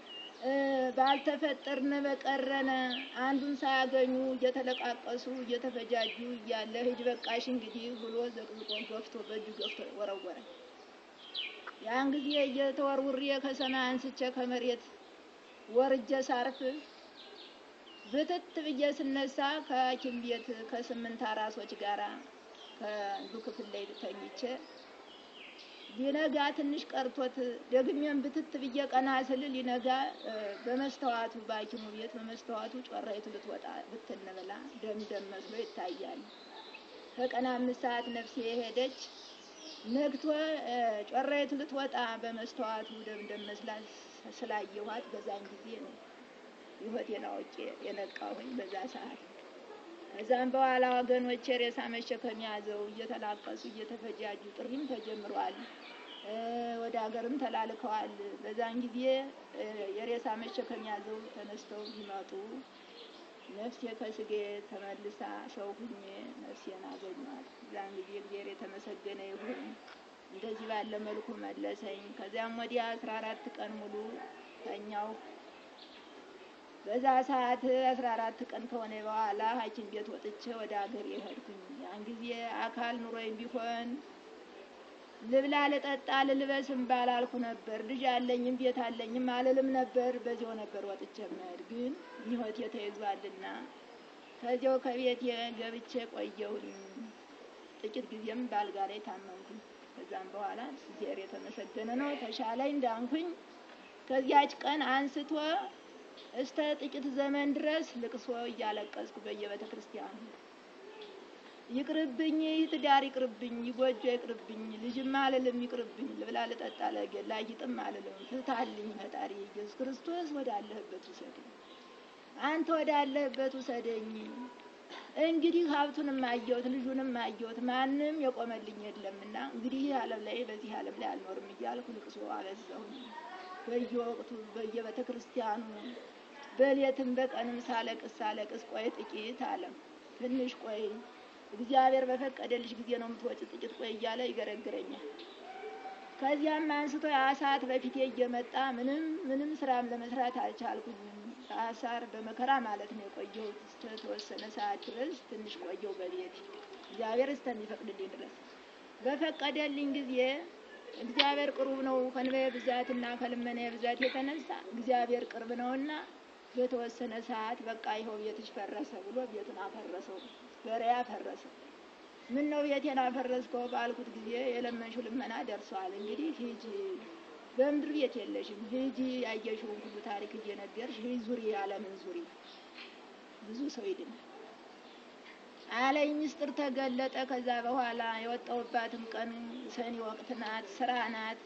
ባልተፈጠርን በቀረነ አንዱን ሳያገኙ እየተለቃቀሱ እየተፈጃጁ እያለ ሂድ በቃሽ እንግዲህ ብሎ ዘቅዝቆ ገፍቶ በእጁ ገፍቶ ወረወረ። ያን ጊዜ እየተወርውሬ ከሰማይ አንስቼ ከመሬት ወርጄ ሳርፍ ብትት ብዬ ስነሳ ከሐኪም ቤት ከ8 አራሶች ጋራ ከአንዱ ክፍል ላይ ተኝቼ ሊነጋ ትንሽ ቀርቶት ደግሜም ብትት ብዬ ቀና ስል ሊነጋ በመስተዋቱ በሐኪሙ ቤት በመስተዋቱ ጮራይቱ ልትወጣ ብትን ብላ ደም መስሎ ይታያል። ከቀን 5 ሰዓት ነፍሴ ሄደች። ነግቶ ጮራይቱ ልትወጣ በመስተዋቱ ደም መስላ ስላየኋት በዛን ጊዜ ነው ሕይወቴን አውቄ የነቃሁኝ በዛ ሰዓት። ከዛም በኋላ ወገኖቼ ሬሳ መሸከም ያዘው እየተላቀሱ እየተፈጃጁ ጥሪም ተጀምሯል። ወደ ሀገርም ተላልከዋል። በዛን ጊዜ የሬሳ መሸከም ያዘው ተነስተው ቢመጡ ነፍሴ ከስጌ ተመልሳ ሰው ሁኜ ነፍሴን አገኟት። በዛን ጊዜ እግዚአብሔር የተመሰገነ ይሁን እንደዚህ ባለ መልኩ መለሰኝ። ከዚያም ወዲያ 14 ቀን ሙሉ ተኛው። በዛ ሰዓት 14 ቀን ከሆነ በኋላ ሐኪም ቤት ወጥቼ ወደ ሀገር የሄድኩኝ። ያን ጊዜ አካል ኑሮኝ ቢሆን ልብላ ልጠጣ ልልበስም ባላልኩ ነበር። ልጅ አለኝም ቤት አለኝም አልልም ነበር። በዚያው ነበር ወጥቼ መሄድ። ግን ሕይወቴ ተይዟልና ከዚያው ከቤት ገብቼ ቆየሁኝ። ጥቂት ጊዜም ባልጋ ላይ ታመምኩኝ። ከዛም በኋላ እግዚአብሔር የተመሰገነ ነው ተሻለኝ፣ ዳንኩኝ። ከዚያች ቀን አንስቶ እስተ ጥቂት ዘመን ድረስ ልቅሶ እያለቀስኩ በየቤተ ክርስቲያኑ ይቅርብኝ፣ ትዳር ይቅርብኝ፣ ጎጆ ይቅርብኝ፣ ልጅም አልልም ይቅርብኝ፣ ልብላ ልጠጣ ላይጥም አልልም፣ ፍታልኝ ፈጣሪ ኢየሱስ ክርስቶስ ወዳለህበት ውሰደኝ፣ አንተ ወዳለህበት ውሰደኝ። እንግዲህ ሀብቱንም አየሁት ልጁንም አየሁት፣ ማንም የቆመልኝ የለምና እንግዲህ ዓለም ላይ በዚህ ዓለም ላይ አልኖርም እያልኩ ልቅሶ አበዛሁኝ። በየወቅቱ በየቤተ ክርስቲያኑ በሌትም በቀንም ሳለቅስ ቆይ ጥቂት አለ። ትንሽ ቆይ እግዚአብሔር በፈቀደልሽ ጊዜ ነው የምትወጪ፣ ጥቂት ቆይ እያለ ይገረግረኛል። ከዚያም አንስቶ ሰዓት በፊቴ እየመጣ ምንም ስራም ለመስራት አልቻልኩኝም። በአሳር በመከራ ማለት ነው የቆየሁት። እስከተወሰነ ሰዓት ድረስ ትንሽ ቆየሁ በቤት እግዚአብሔር እስከሚፈቅድልኝ ድረስ። በፈቀደልኝ ጊዜ እግዚአብሔር ቅርብ ነው። ከንበየ ብዛትና ከልመናዬ ብዛት የተነሳ እግዚአብሔር ቅርብ ነውና በተወሰነ ሰዓት በቃ ይኸው ቤትሽ ፈረሰ ብሎ ቤቱን አፈረሰው። በሪያ ፈረሰው። ምን ነው ቤቴን አፈረስከው ባልኩት ጊዜ የለመንሽው ልመና ደርሷል፣ እንግዲህ ሂጂ በምድር ቤት የለሽም። ሂጂ ያየሽውን ሁሉ ታሪክ እየነገርሽ ሂጂ ዙሪ፣ ዓለምን ዙሪ፣ ብዙ ሰው ይድናል አለኝ። ምስጢር ተገለጠ። ከዛ በኋላ የወጣሁባትም ቀን ሰኔ ወቅት ናት፣ ስራ ናት።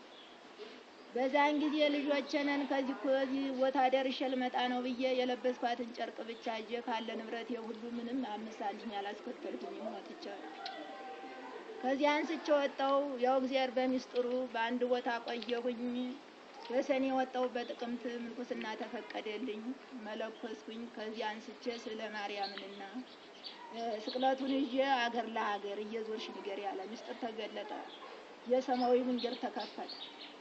በዛን ጊዜ ልጆቼንን ከዚህ ቦታ ደርሼ ልመጣ ነው ብዬ የለበስኳትን ጨርቅ ብቻ ይዤ ካለ ንብረቴ ሁሉ ምንም 5 ሳንቲም ያላስከተልኩኝ ወጥቻለሁ። ከዚህ አንስቼ ወጣሁ። ያው እግዚአብሔር በሚስጥሩ በአንድ ቦታ ቆየሁኝ። በሰኔ ወጣሁ። በጥቅምት ምንኩስና ተፈቀደልኝ፣ መለኮስኩኝ። ከዚህ አንስቼ ስለ ማርያምንና ስቅለቱን ይዤ አገር ለሀገር እየዞርሽ ንገሪ ያለ ምስጢር ተገለጠ። የሰማያዊ መንገድ ተከፈተ።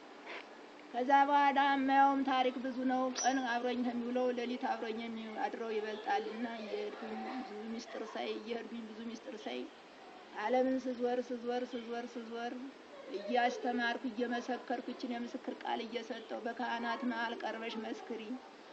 ከዛ በኋላ የማየውም ታሪክ ብዙ ነው። ቀን አብሮኝ ከሚውለው ሌሊት አብሮኝ የሚያድረው ይበልጣልና እየሄድኩኝ ብዙ ምስጢር ሳይ እየሄድኩኝ ብዙ ምስጢር ሳይ ዓለምን ስዞር እያስተማርኩ እየመሰከርኩ ይችን የምስክር ቃል እየሰጠው በካህናት መሀል ቀርበሽ መስክሪ፣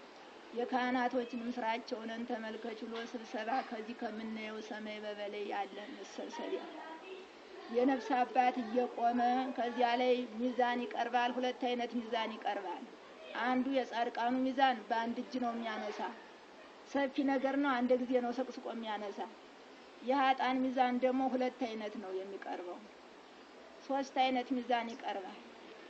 የካህናቶችንም ስራቸውን ተመልከች ብሎ ስብሰባ ከዚህ ከምናየው ሰማይ በበላይ ያለ መሰብሰቢያ የነፍስ አባት እየቆመ ከዚያ ላይ ሚዛን ይቀርባል። 2 አይነት ሚዛን ይቀርባል። አንዱ የጻድቃኑ ሚዛን በአንድ እጅ ነው የሚያነሳ፣ ሰፊ ነገር ነው፣ አንድ ጊዜ ነው ሰቅስቆ የሚያነሳ። የኃጥአን ሚዛን ደግሞ 2 አይነት ነው የሚቀርበው። 3 አይነት ሚዛን ይቀርባል።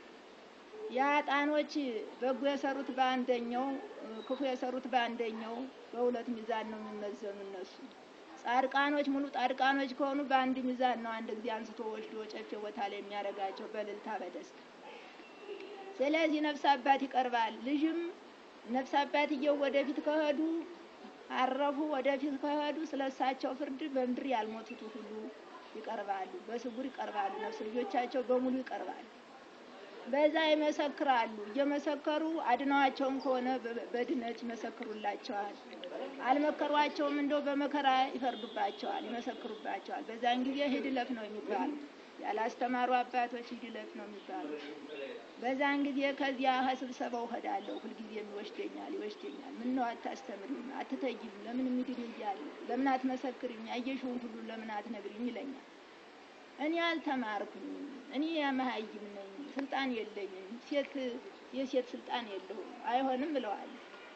የኃጥአኖች በጎ የሰሩት በአንደኛው፣ ክፉ የሰሩት በአንደኛው፣ በ2 ሚዛን ነው የሚመዘኑ እነሱ። ጻድቃኖች ሙሉ ጻድቃኖች ከሆኑ በአንድ ሚዛን ነው አንድ ጊዜ አንስቶ ወስዶ ጨፌ ቦታ ላይ የሚያረጋቸው በእልልታ በደስታ። ስለዚህ ነፍስ አባት ይቀርባል። ልጅም ነፍስ አባትየው ወደፊት ከሄዱ አረፉ፣ ወደፊት ከሄዱ ስለሳቸው ፍርድ በምድር ያልሞቱት ሁሉ ይቀርባሉ፣ በስጉር ይቀርባሉ። ነፍስ ልጆቻቸው በሙሉ ይቀርባሉ። በዛ ይመሰክራሉ። እየመሰከሩ አድነዋቸውም ከሆነ በድነት ይመሰክሩላቸዋል። አልመከሯቸውም እንደው በመከራ ይፈርዱባቸዋል፣ ይመሰክሩባቸዋል። በዛን ጊዜ ሂድ እለፍ ነው የሚባሉ። ያላስተማሩ አባቶች ሂድ እለፍ ነው የሚባሉ። በዛን ጊዜ ከዚያ ከስብሰባው እሄዳለሁ። ሁልጊዜም ይወስደኛል። ምን ነው አታስተምሪም? አትተይም? ለምን የሚድን እያለ ለምን አትመሰክሪም? ያየሽውን ሁሉ ለምን አትነግሪም ይለኛል። እኔ አልተማርኩኝ፣ እኔ መሀይም ነኝ፣ ስልጣን የለኝም፣ የሴት ስልጣን የለውም፣ አይሆንም ብለዋል።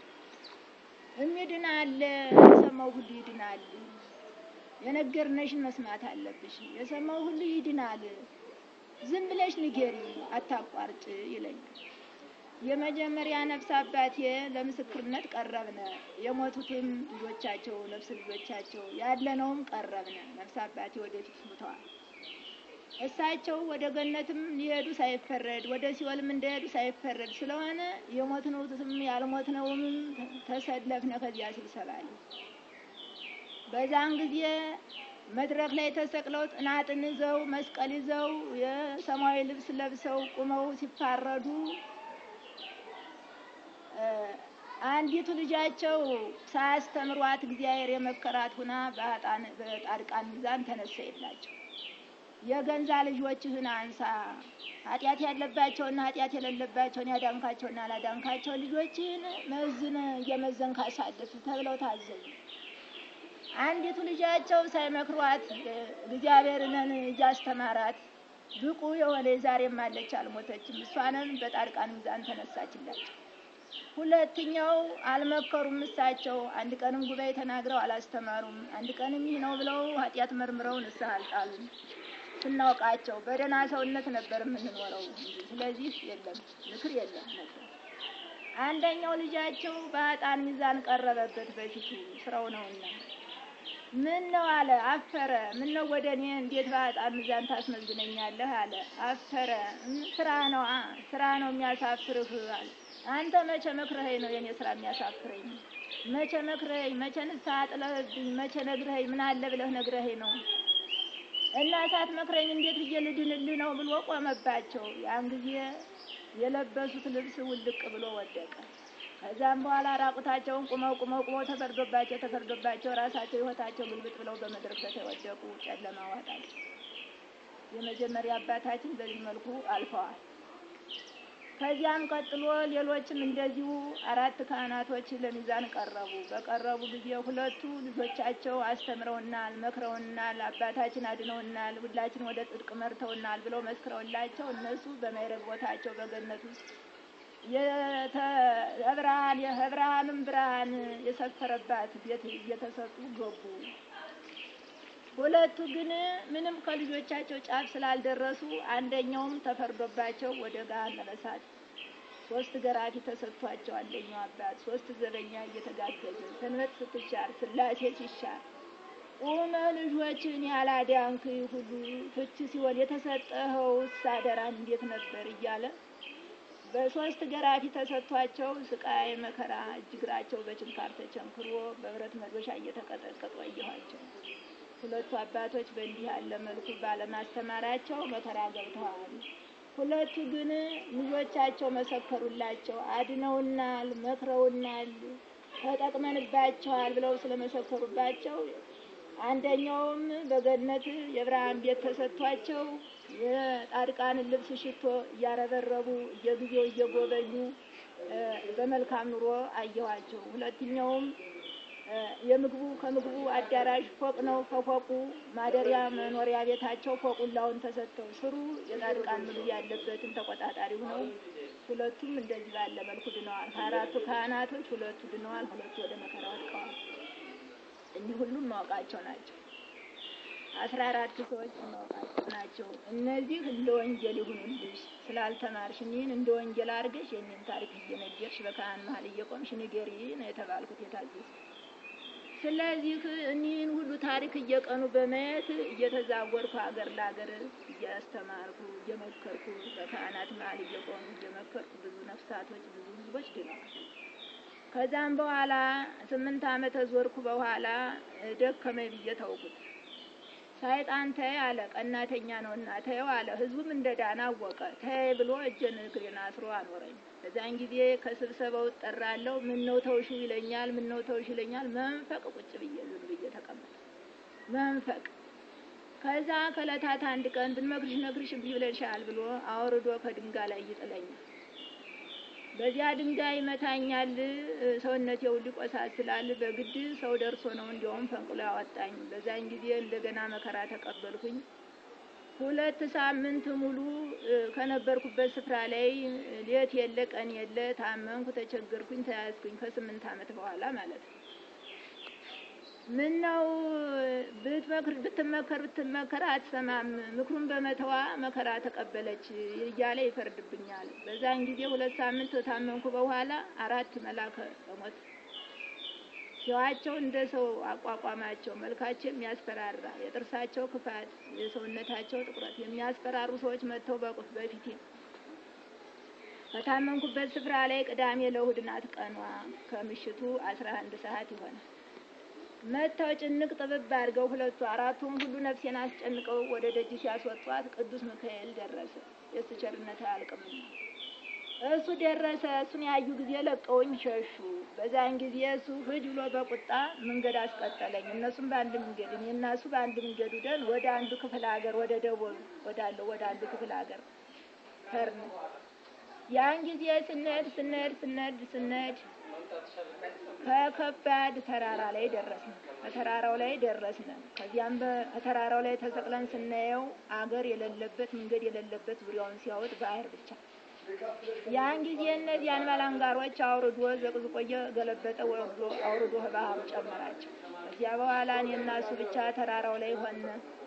እሚድን አለ፣ የሰማው ሁሉ ይድናል። የነገርነሽን መስማት አለብሽ። የሰማው ሁሉ ይድናል። ዝም ብለሽ ንገሪ፣ አታቋርጭ ይለኛል። የመጀመሪያ ነፍስ አባቴ ለምስክርነት ቀረብነ። የሞቱትም ልጆቻቸው ነፍስ ልጆቻቸው ያለነውም ቀረብነ። ነፍስ አባቴ ወደፊት ሙተዋል። እሳቸው ወደ ገነትም ሊሄዱ ሳይፈረድ ወደ ሲኦልም እንደሄዱ ሳይፈረድ ስለሆነ የሞትነውም ያልሞትነውም ተሰለፍነ ከዚያ ስብሰባ ላይ። በዛን ጊዜ መድረክ ላይ ተሰቅለው ጥናጥን ይዘው መስቀል ይዘው የሰማያዊ ልብስ ለብሰው ቁመው ሲፋረዱ አንዲቱ ልጃቸው ሳያስተምሯት እግዚአብሔር የመከራት ሁና በጻድቃን ሚዛን ተነሳይላቸው። የገንዛ ልጆችህን አንሳ፣ ኃጢአት ያለባቸውና ኃጢአት የሌለባቸውን ያዳንካቸውና ያላዳንካቸው ልጆችህን መዝን እየመዘንክ አሳልፍ ተብለው ታዘዙ። አንዲቱ ልጃቸው ሳይመክሯት እግዚአብሔርን እያስተማራት ብቁ የሆነ ዛሬም አለች፣ አልሞተችም። እሷንም በጻድቃን ሚዛን ተነሳችላቸው። ሁለተኛው አልመከሩም። እሳቸው አንድ ቀንም ጉባኤ ተናግረው አላስተማሩም። አንድ ቀንም ይህ ነው ብለው ኃጢአት መርምረው ንስሐ አልጣሉም። ስናውቃቸው በደህና ሰውነት ነበር የምንኖረው። ስለዚህ የለም ምክር የለም ነበር። አንደኛው ልጃቸው በኃጥአን ሚዛን ቀረበበት በፊቱ ስራው ነውና ምን ነው አለ፣ አፈረ። ምን ነው ወደ እኔ እንዴት በኃጥአን ሚዛን ታስመዝነኛለህ አለ፣ አፈረ። ስራ ነው የሚያሳፍርህ አለ። አንተ መቼ መክረኸኝ ነው የኔ ስራ የሚያሳፍረኝ? መቼ መክረኸኝ? መቼ ንስሐ ጥለህብኝ? መቼ ነግረኸኝ? ምን አለ ብለህ ነግረኸኝ ነው? እና ሳትመክረኝ እንዴት ብዬ ልድንልህ ነው ብሎ ቆመባቸው። ያን ጊዜ የለበሱት ልብስ ውልቅ ብሎ ወደቀ። ከዛም በኋላ ራቁታቸውን ቁመው ተፈርዶባቸው ራሳቸው ህይወታቸው ግልብጥ ብለው በመድረክ ተወደቁ። ጨለማ ዋጣቸው። የመጀመሪያ አባታችን በዚህ መልኩ አልፈዋል። ከዚያም ቀጥሎ ሌሎችም እንደዚሁ 4 ካህናቶች ለሚዛን ቀረቡ። በቀረቡ ጊዜ ሁለቱ ልጆቻቸው አስተምረውናል፣ መክረውናል፣ አባታችን አድነውናል፣ ሁላችን ወደ ጽድቅ መርተውናል ብለው መስክረውላቸው እነሱ በማይረግ ቦታቸው በገነት ውስጥ የብርሃንም ብርሃን የሰፈረባት ቤት እየተሰጡ ገቡ። ሁለቱ ግን ምንም ከልጆቻቸው ጫፍ ስላልደረሱ አንደኛውም ተፈርዶባቸው ወደ ገሃነመ እሳት 3 ገራፊ ተሰጥቷቸው አንደኛው አባት 3 ዘበኛ እየተጋገዘ ሰንበት ስትሻር ስላሴ ሲሻር ቁመ ልጆችን ያላዳንክ ሁሉ ፍች ሲሆን የተሰጠኸው አደራን እንዴት ነበር እያለ በ3 ገራፊ ተሰጥቷቸው ስቃይ መከራ እጅግራቸው በችንካር ተቸንክሮ በብረት መዶሻ እየተቀጠቀጡ አየኋቸው። ሁለቱ አባቶች በእንዲህ ያለ መልኩ ባለማስተማራቸው መከራ ገብተዋል። ሁለቱ ግን ልጆቻቸው መሰከሩላቸው፣ አድነውናል፣ መክረውናል፣ ተጠቅመንባቸዋል ብለው ስለመሰከሩባቸው አንደኛውም በገነት የብርሃን ቤት ተሰጥቷቸው የጻድቃንን ልብስ ሽቶ እያረበረቡ እየጊዜው እየጎበኙ በመልካም ኑሮ አየኋቸው። ሁለተኛውም ከምግቡ አዳራሽ ፎቅ ነው። ከፎቁ ማደሪያ መኖሪያ ቤታቸው ፎቁላውን ተሰጥተው ስሩ የጻድቃን ምግብ ያለበትን ተቆጣጣሪ ሆነው ሁለቱም እንደዚህ ባለ መልኩ ድነዋል። 4ቱ ካህናቶች 2ቱ ድነዋል፣ 2ቱ ወደ መከራ ወድቀዋል። እኒህ ሁሉም ማወቃቸው ናቸው። 14 ሰዎች ማወቃቸው ናቸው። እነዚህ እንደ ወንጀል ይሁኑልሽ፣ ስላልተማርሽ እኒህን እንደ ወንጀል አድርገሽ የእኔን ታሪክ እየነገርሽ በካህን መሀል እየቆምሽ ንገሪ ነው የተባልኩት የታዘዝኩት። ስለዚህ እኒህን ሁሉ ታሪክ እየቀኑ በማየት እየተዛወርኩ ሀገር ለሀገር እያስተማርኩ እየመከርኩ በካህናት መሀል እየቆሙ እየመከርኩ ብዙ ነፍሳቶች ብዙ ህዝቦች ድነዋል። ከዛም በኋላ 8 ዓመት ዞርኩ። በኋላ ደከመኝ ብዬ ተውኩት። ሰይጣን ተይ አለ፣ ቀናተኛ ነውና ተይው አለ። ህዝቡም እንደዳና አወቀ። ተይ ብሎ እጄን እግሬን አስሮ አኖረኝ። በዛን ጊዜ ከስብሰባው እጠራለሁ። ምን ነው ተውሽው ይለኛል፣ ምን ነው ተውሽው ይለኛል። መንፈቅ ቁጭ ብዬ ዝም ብዬ ተቀመጥኩ። መንፈቅ። ከዛ ከዕለታት አንድ ቀን ብንመክርሽ ነግርሽ እምቢ ብለሻል ብሎ አውርዶ ከድንጋይ ላይ ይጥለኛል። በዚያ ድንጋይ ይመታኛል። ሰውነቴ ሁሉ ይቆሳስላል። በግድ ሰው ደርሶ ነው እንዲያውም ፈንቅሎ ያወጣኝ። በዛን ጊዜ እንደገና መከራ ተቀበልኩኝ። 2 ሳምንት ሙሉ ከነበርኩበት ስፍራ ላይ ሌት የለ ቀን የለ ታመንኩ፣ ተቸገርኩኝ፣ ተያዝኩኝ። ከ8 ዓመት በኋላ ማለት ነው። ምን ነው ብትመከር አትሰማም፣ ምክሩን በመተዋ መከራ ተቀበለች እያለ ይፈርድብኛል። በዛን ጊዜ 2 ሳምንት ታመንኩ። በኋላ 4 መላከ ሞት ሲዋቸው እንደ ሰው አቋቋማቸው መልካቸው የሚያስፈራራ የጥርሳቸው ክፋት የሰውነታቸው ጥቁረት የሚያስፈራሩ ሰዎች መጥተው በቁፍ በፊቴ ከታመንኩበት ስፍራ ላይ ቅዳሜ ለእሑድ ናት ቀኗ ከምሽቱ 11 ሰዓት ይሆናል። መጥተው ጭንቅ ጥብብ አድርገው 4ቱም ሁሉ ነፍሴን አስጨንቀው ወደ ደጅ ሲያስወጧት ቅዱስ ሚካኤል ደረሰ። የእሱ ቸርነት አያልቅምና እሱ ደረሰ። እሱን ያዩ ጊዜ ለቀውኝ ሸሹ። በዛን ጊዜ እሱ ሂድ ብሎ በቁጣ መንገድ አስቀጠለኝ። እነሱም በአንድ መንገድ እኔና እሱ በአንድ መንገድ ሄደን ወደ አንዱ ክፍለ ሀገር ወደ ደቡብ ወዳለው ወደ አንዱ ክፍለ ሀገር ሄድን። ያን ጊዜ ስንሄድ ከከባድ ተራራ ላይ ደረስን። ከተራራው ላይ ደረስን። ከዚያም ከተራራው ላይ ተሰቅለን ስናየው አገር የሌለበት መንገድ የሌለበት ዙሪያውን ሲያወጥ ባህር ብቻ። ያን ጊዜ እነዚያን ባላንጋሮች አውርዶ ዘቅዝቆ እየገለበጠ ወርዶ አውርዶ ባህሩ ጨመራቸው። ከዚያ በኋላ እኔና እሱ ብቻ ተራራው ላይ ሆነ።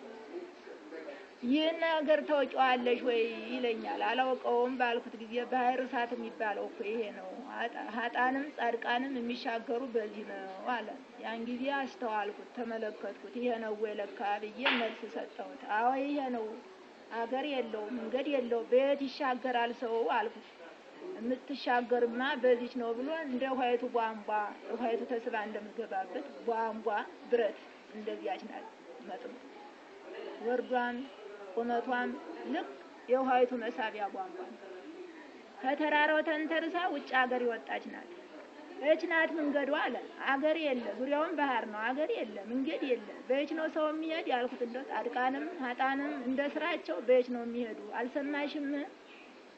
ይህን ነገር ታውቂዋለሽ ወይ ይለኛል። አላውቀውም ባልኩት ጊዜ ባህር እሳት የሚባለው እኮ ይሄ ነው፣ ሀጣንም ጻድቃንም የሚሻገሩ በዚህ ነው አለ። ያን ጊዜ አስተዋልኩት፣ ተመለከትኩት። ይሄ ነው ወይ ለካ ብዬ መልስ ሰጠሁት። አዎ ይሄ ነው፣ አገር የለው መንገድ የለው በየት ይሻገራል ሰው አልኩት። የምትሻገርማ በዚች ነው ብሎ እንደ ውሃይቱ ቧንቧ ውሃይቱ ተስባ እንደምገባበት ቧንቧ ብረት እንደዚያች ናት። መጥቶ ወርዷን ቁመቷም ልክ የውሃይቱ መሳቢያ ቧንቧ ከተራራው ተንተርሳ ውጭ ሀገር የወጣች ናት። እች ናት መንገዱ አለ። አገር የለ፣ ዙሪያውን ባህር ነው። አገር የለ፣ መንገድ የለ። በእች ነው ሰው የሚሄድ ያልኩት። እንደው ጻድቃንም ሀጣንም እንደ ስራቸው በእች ነው የሚሄዱ። አልሰማሽም?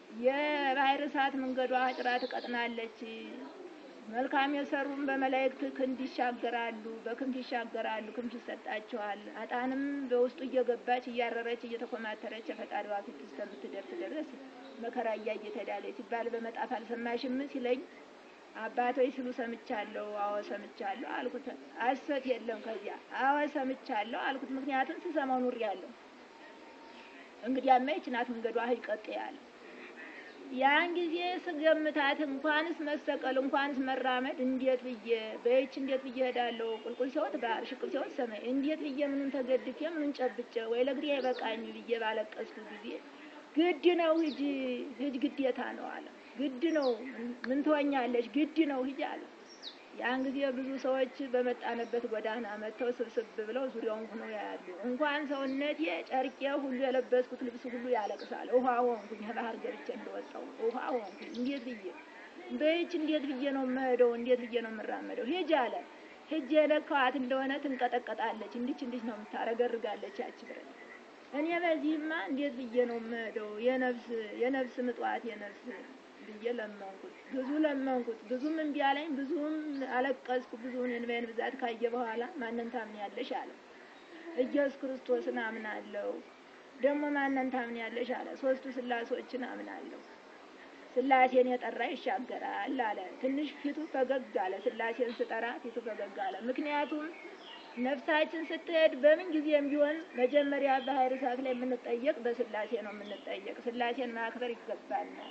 የባህር እሳት መንገዷ አጭራ ትቀጥናለች። መልካም የሰሩም በመላእክት ክንድ ይሻገራሉ፣ በክንፍ ይሻገራሉ፣ ክንፍ ይሰጣቸዋል። አጣንም በውስጡ እየገባች እያረረች እየተኮማተረች የፈጣሪዋ ፊት እስከምትደርስ ድረስ መከራ እያየች ትሄዳለች ሲባል በመጣፍ አልሰማሽም ሲለኝ አባቶች ሲሉ ሰምቻለሁ። አዎ ሰምቻለሁ አልኩት። ሐሰት የለም ከዚያ። አዎ ሰምቻለሁ አልኩት። ምክንያቱም ስሰማው ኑሬያለሁ። እንግዲያማ ይህች ናት መንገዷ ይቀጥያል። ያን ጊዜ ስገምታት እንኳንስ መሰቀል እንኳንስ መራመድ እንዴት ብዬ በይች እንዴት ብዬ እሄዳለሁ? ቁልቁል ሲወጥ ባህር ሽቅብ ሲወጥ ሰማይ እንዴት ብዬ ምኑን ተገድፌ ምኑን ጨብጬ ወይ ለእግሬ አይበቃኝ ብዬ ባለቀስኩ ጊዜ ግድ ነው ሂጂ፣ ሂጅ ግዴታ ነው አለ። ግድ ነው ምን ትሆኛለሽ? ግድ ነው ሂጂ አለ። ያን ጊዜ ብዙ ሰዎች በመጣንበት ጎዳና መጥተው ስብስብ ብለው ዙሪያውን ሆነው ያያሉ። እንኳን ሰውነቴ ጨርቄ ሁሉ የለበስኩት ልብስ ሁሉ ያለቅሳል። ውሃ ሆንኩኝ። ባህር ገብቼ እንደወጣሁ ውሃ ሆንኩኝ። እንዴት ብዬ በይች እንዴት ብዬ ነው የምሄደው? እንዴት ብዬ ነው የምራመደው? ሂጅ አለ። ሂጅ የለካዋት እንደሆነ ትንቀጠቀጣለች። እንዲች እንዲች ነው የምታረገርጋለች ያቺ ብረት። እኔ በዚህማ እንዴት ብዬ ነው የምሄደው? የነፍስ ምጥዋት የነፍስ ብዬ ለመንኩት። ብዙ ለመንኩት። ብዙም እምቢ አለኝ። ብዙም አለቀስኩ። ብዙውን የእንባዬን ብዛት ካየ በኋላ ማንን ታምኛለሽ አለ። ኢየሱስ ክርስቶስን አምናለሁ። ደግሞ ማንን ታምኛለሽ አለ። ሶስቱ ስላሴዎችን አምናለሁ። ስላሴን የጠራ ይሻገራል አለ። ትንሽ ፊቱ ፈገግ አለ። ስላሴን ስጠራ ፊቱ ፈገግ አለ። ምክንያቱም ነፍሳችን ስትሄድ በምን ጊዜም ቢሆን መጀመሪያ ባህር እሳት ላይ የምንጠየቅ በስላሴ ነው የምንጠየቅ። ስላሴን ማክበር ይገባናል።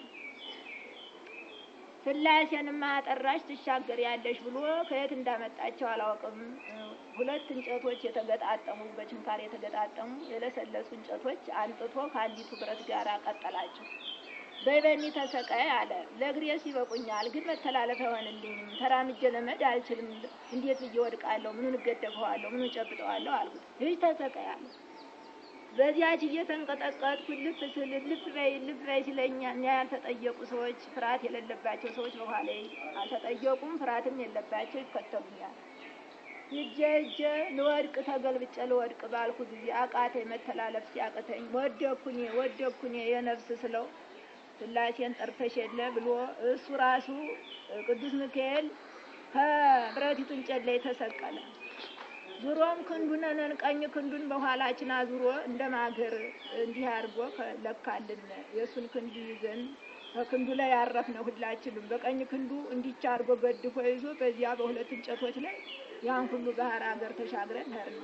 ስላሴን ማጠራሽ ትሻገር ያለሽ ብሎ ከየት እንዳመጣቸው አላውቅም። ሁለት እንጨቶች የተገጣጠሙ በችንካር የተገጣጠሙ የለሰለሱ እንጨቶች አንጥቶ ከአንዲቱ ብረት ጋር ቀጠላቸው። በይበኒ ተሰቃይ አለ። ለእግሬስ ይበቁኛል፣ ግን መተላለፍ አይሆንልኝም። ተራምጄ ለመሄድ አልችልም። እንዴት ብዬ ወድቃለሁ? ምኑን እገደፈዋለሁ? ምኑን ጨብጠዋለሁ? አልኩት። ሂጅ ተሰቃይ አለ። በዚያች እየተንቀጠቀጥኩ ልፍ በይ ሲለኝ እኛ ያልተጠየቁ ሰዎች፣ ፍርሃት የሌለባቸው ሰዎች በኋላ አልተጠየቁም፣ ፍርሃትም የለባቸው ይከተሉኛል። ሂጄ ልወድቅ ተገልብጬ ልወድቅ ባልኩ ጊዜ አቃተኝ። መተላለፍ ሲያቅተኝ ወደኩኝ የነፍስ ስለው ስላሴን ጠርተሽ የለ ብሎ እሱ ራሱ ቅዱስ ሚካኤል ከብረቲቱ እንጨት ላይ ተሰቀለ። ዙሮም ክንዱን ቀኝ ክንዱን በኋላችን አዙሮ እንደማገር እንዲህ አድርጎ ለካልን። የእሱን ክንድ ይዘን ከክንዱ ላይ ያረፍነው ሁላችንም። በቀኝ ክንዱ እንዲቻ አድርጎ ገድፎ ይዞ በዚያ በሁለት እንጨቶች ላይ ያን ሁሉ ባህር አገር ተሻግረን ሄድን።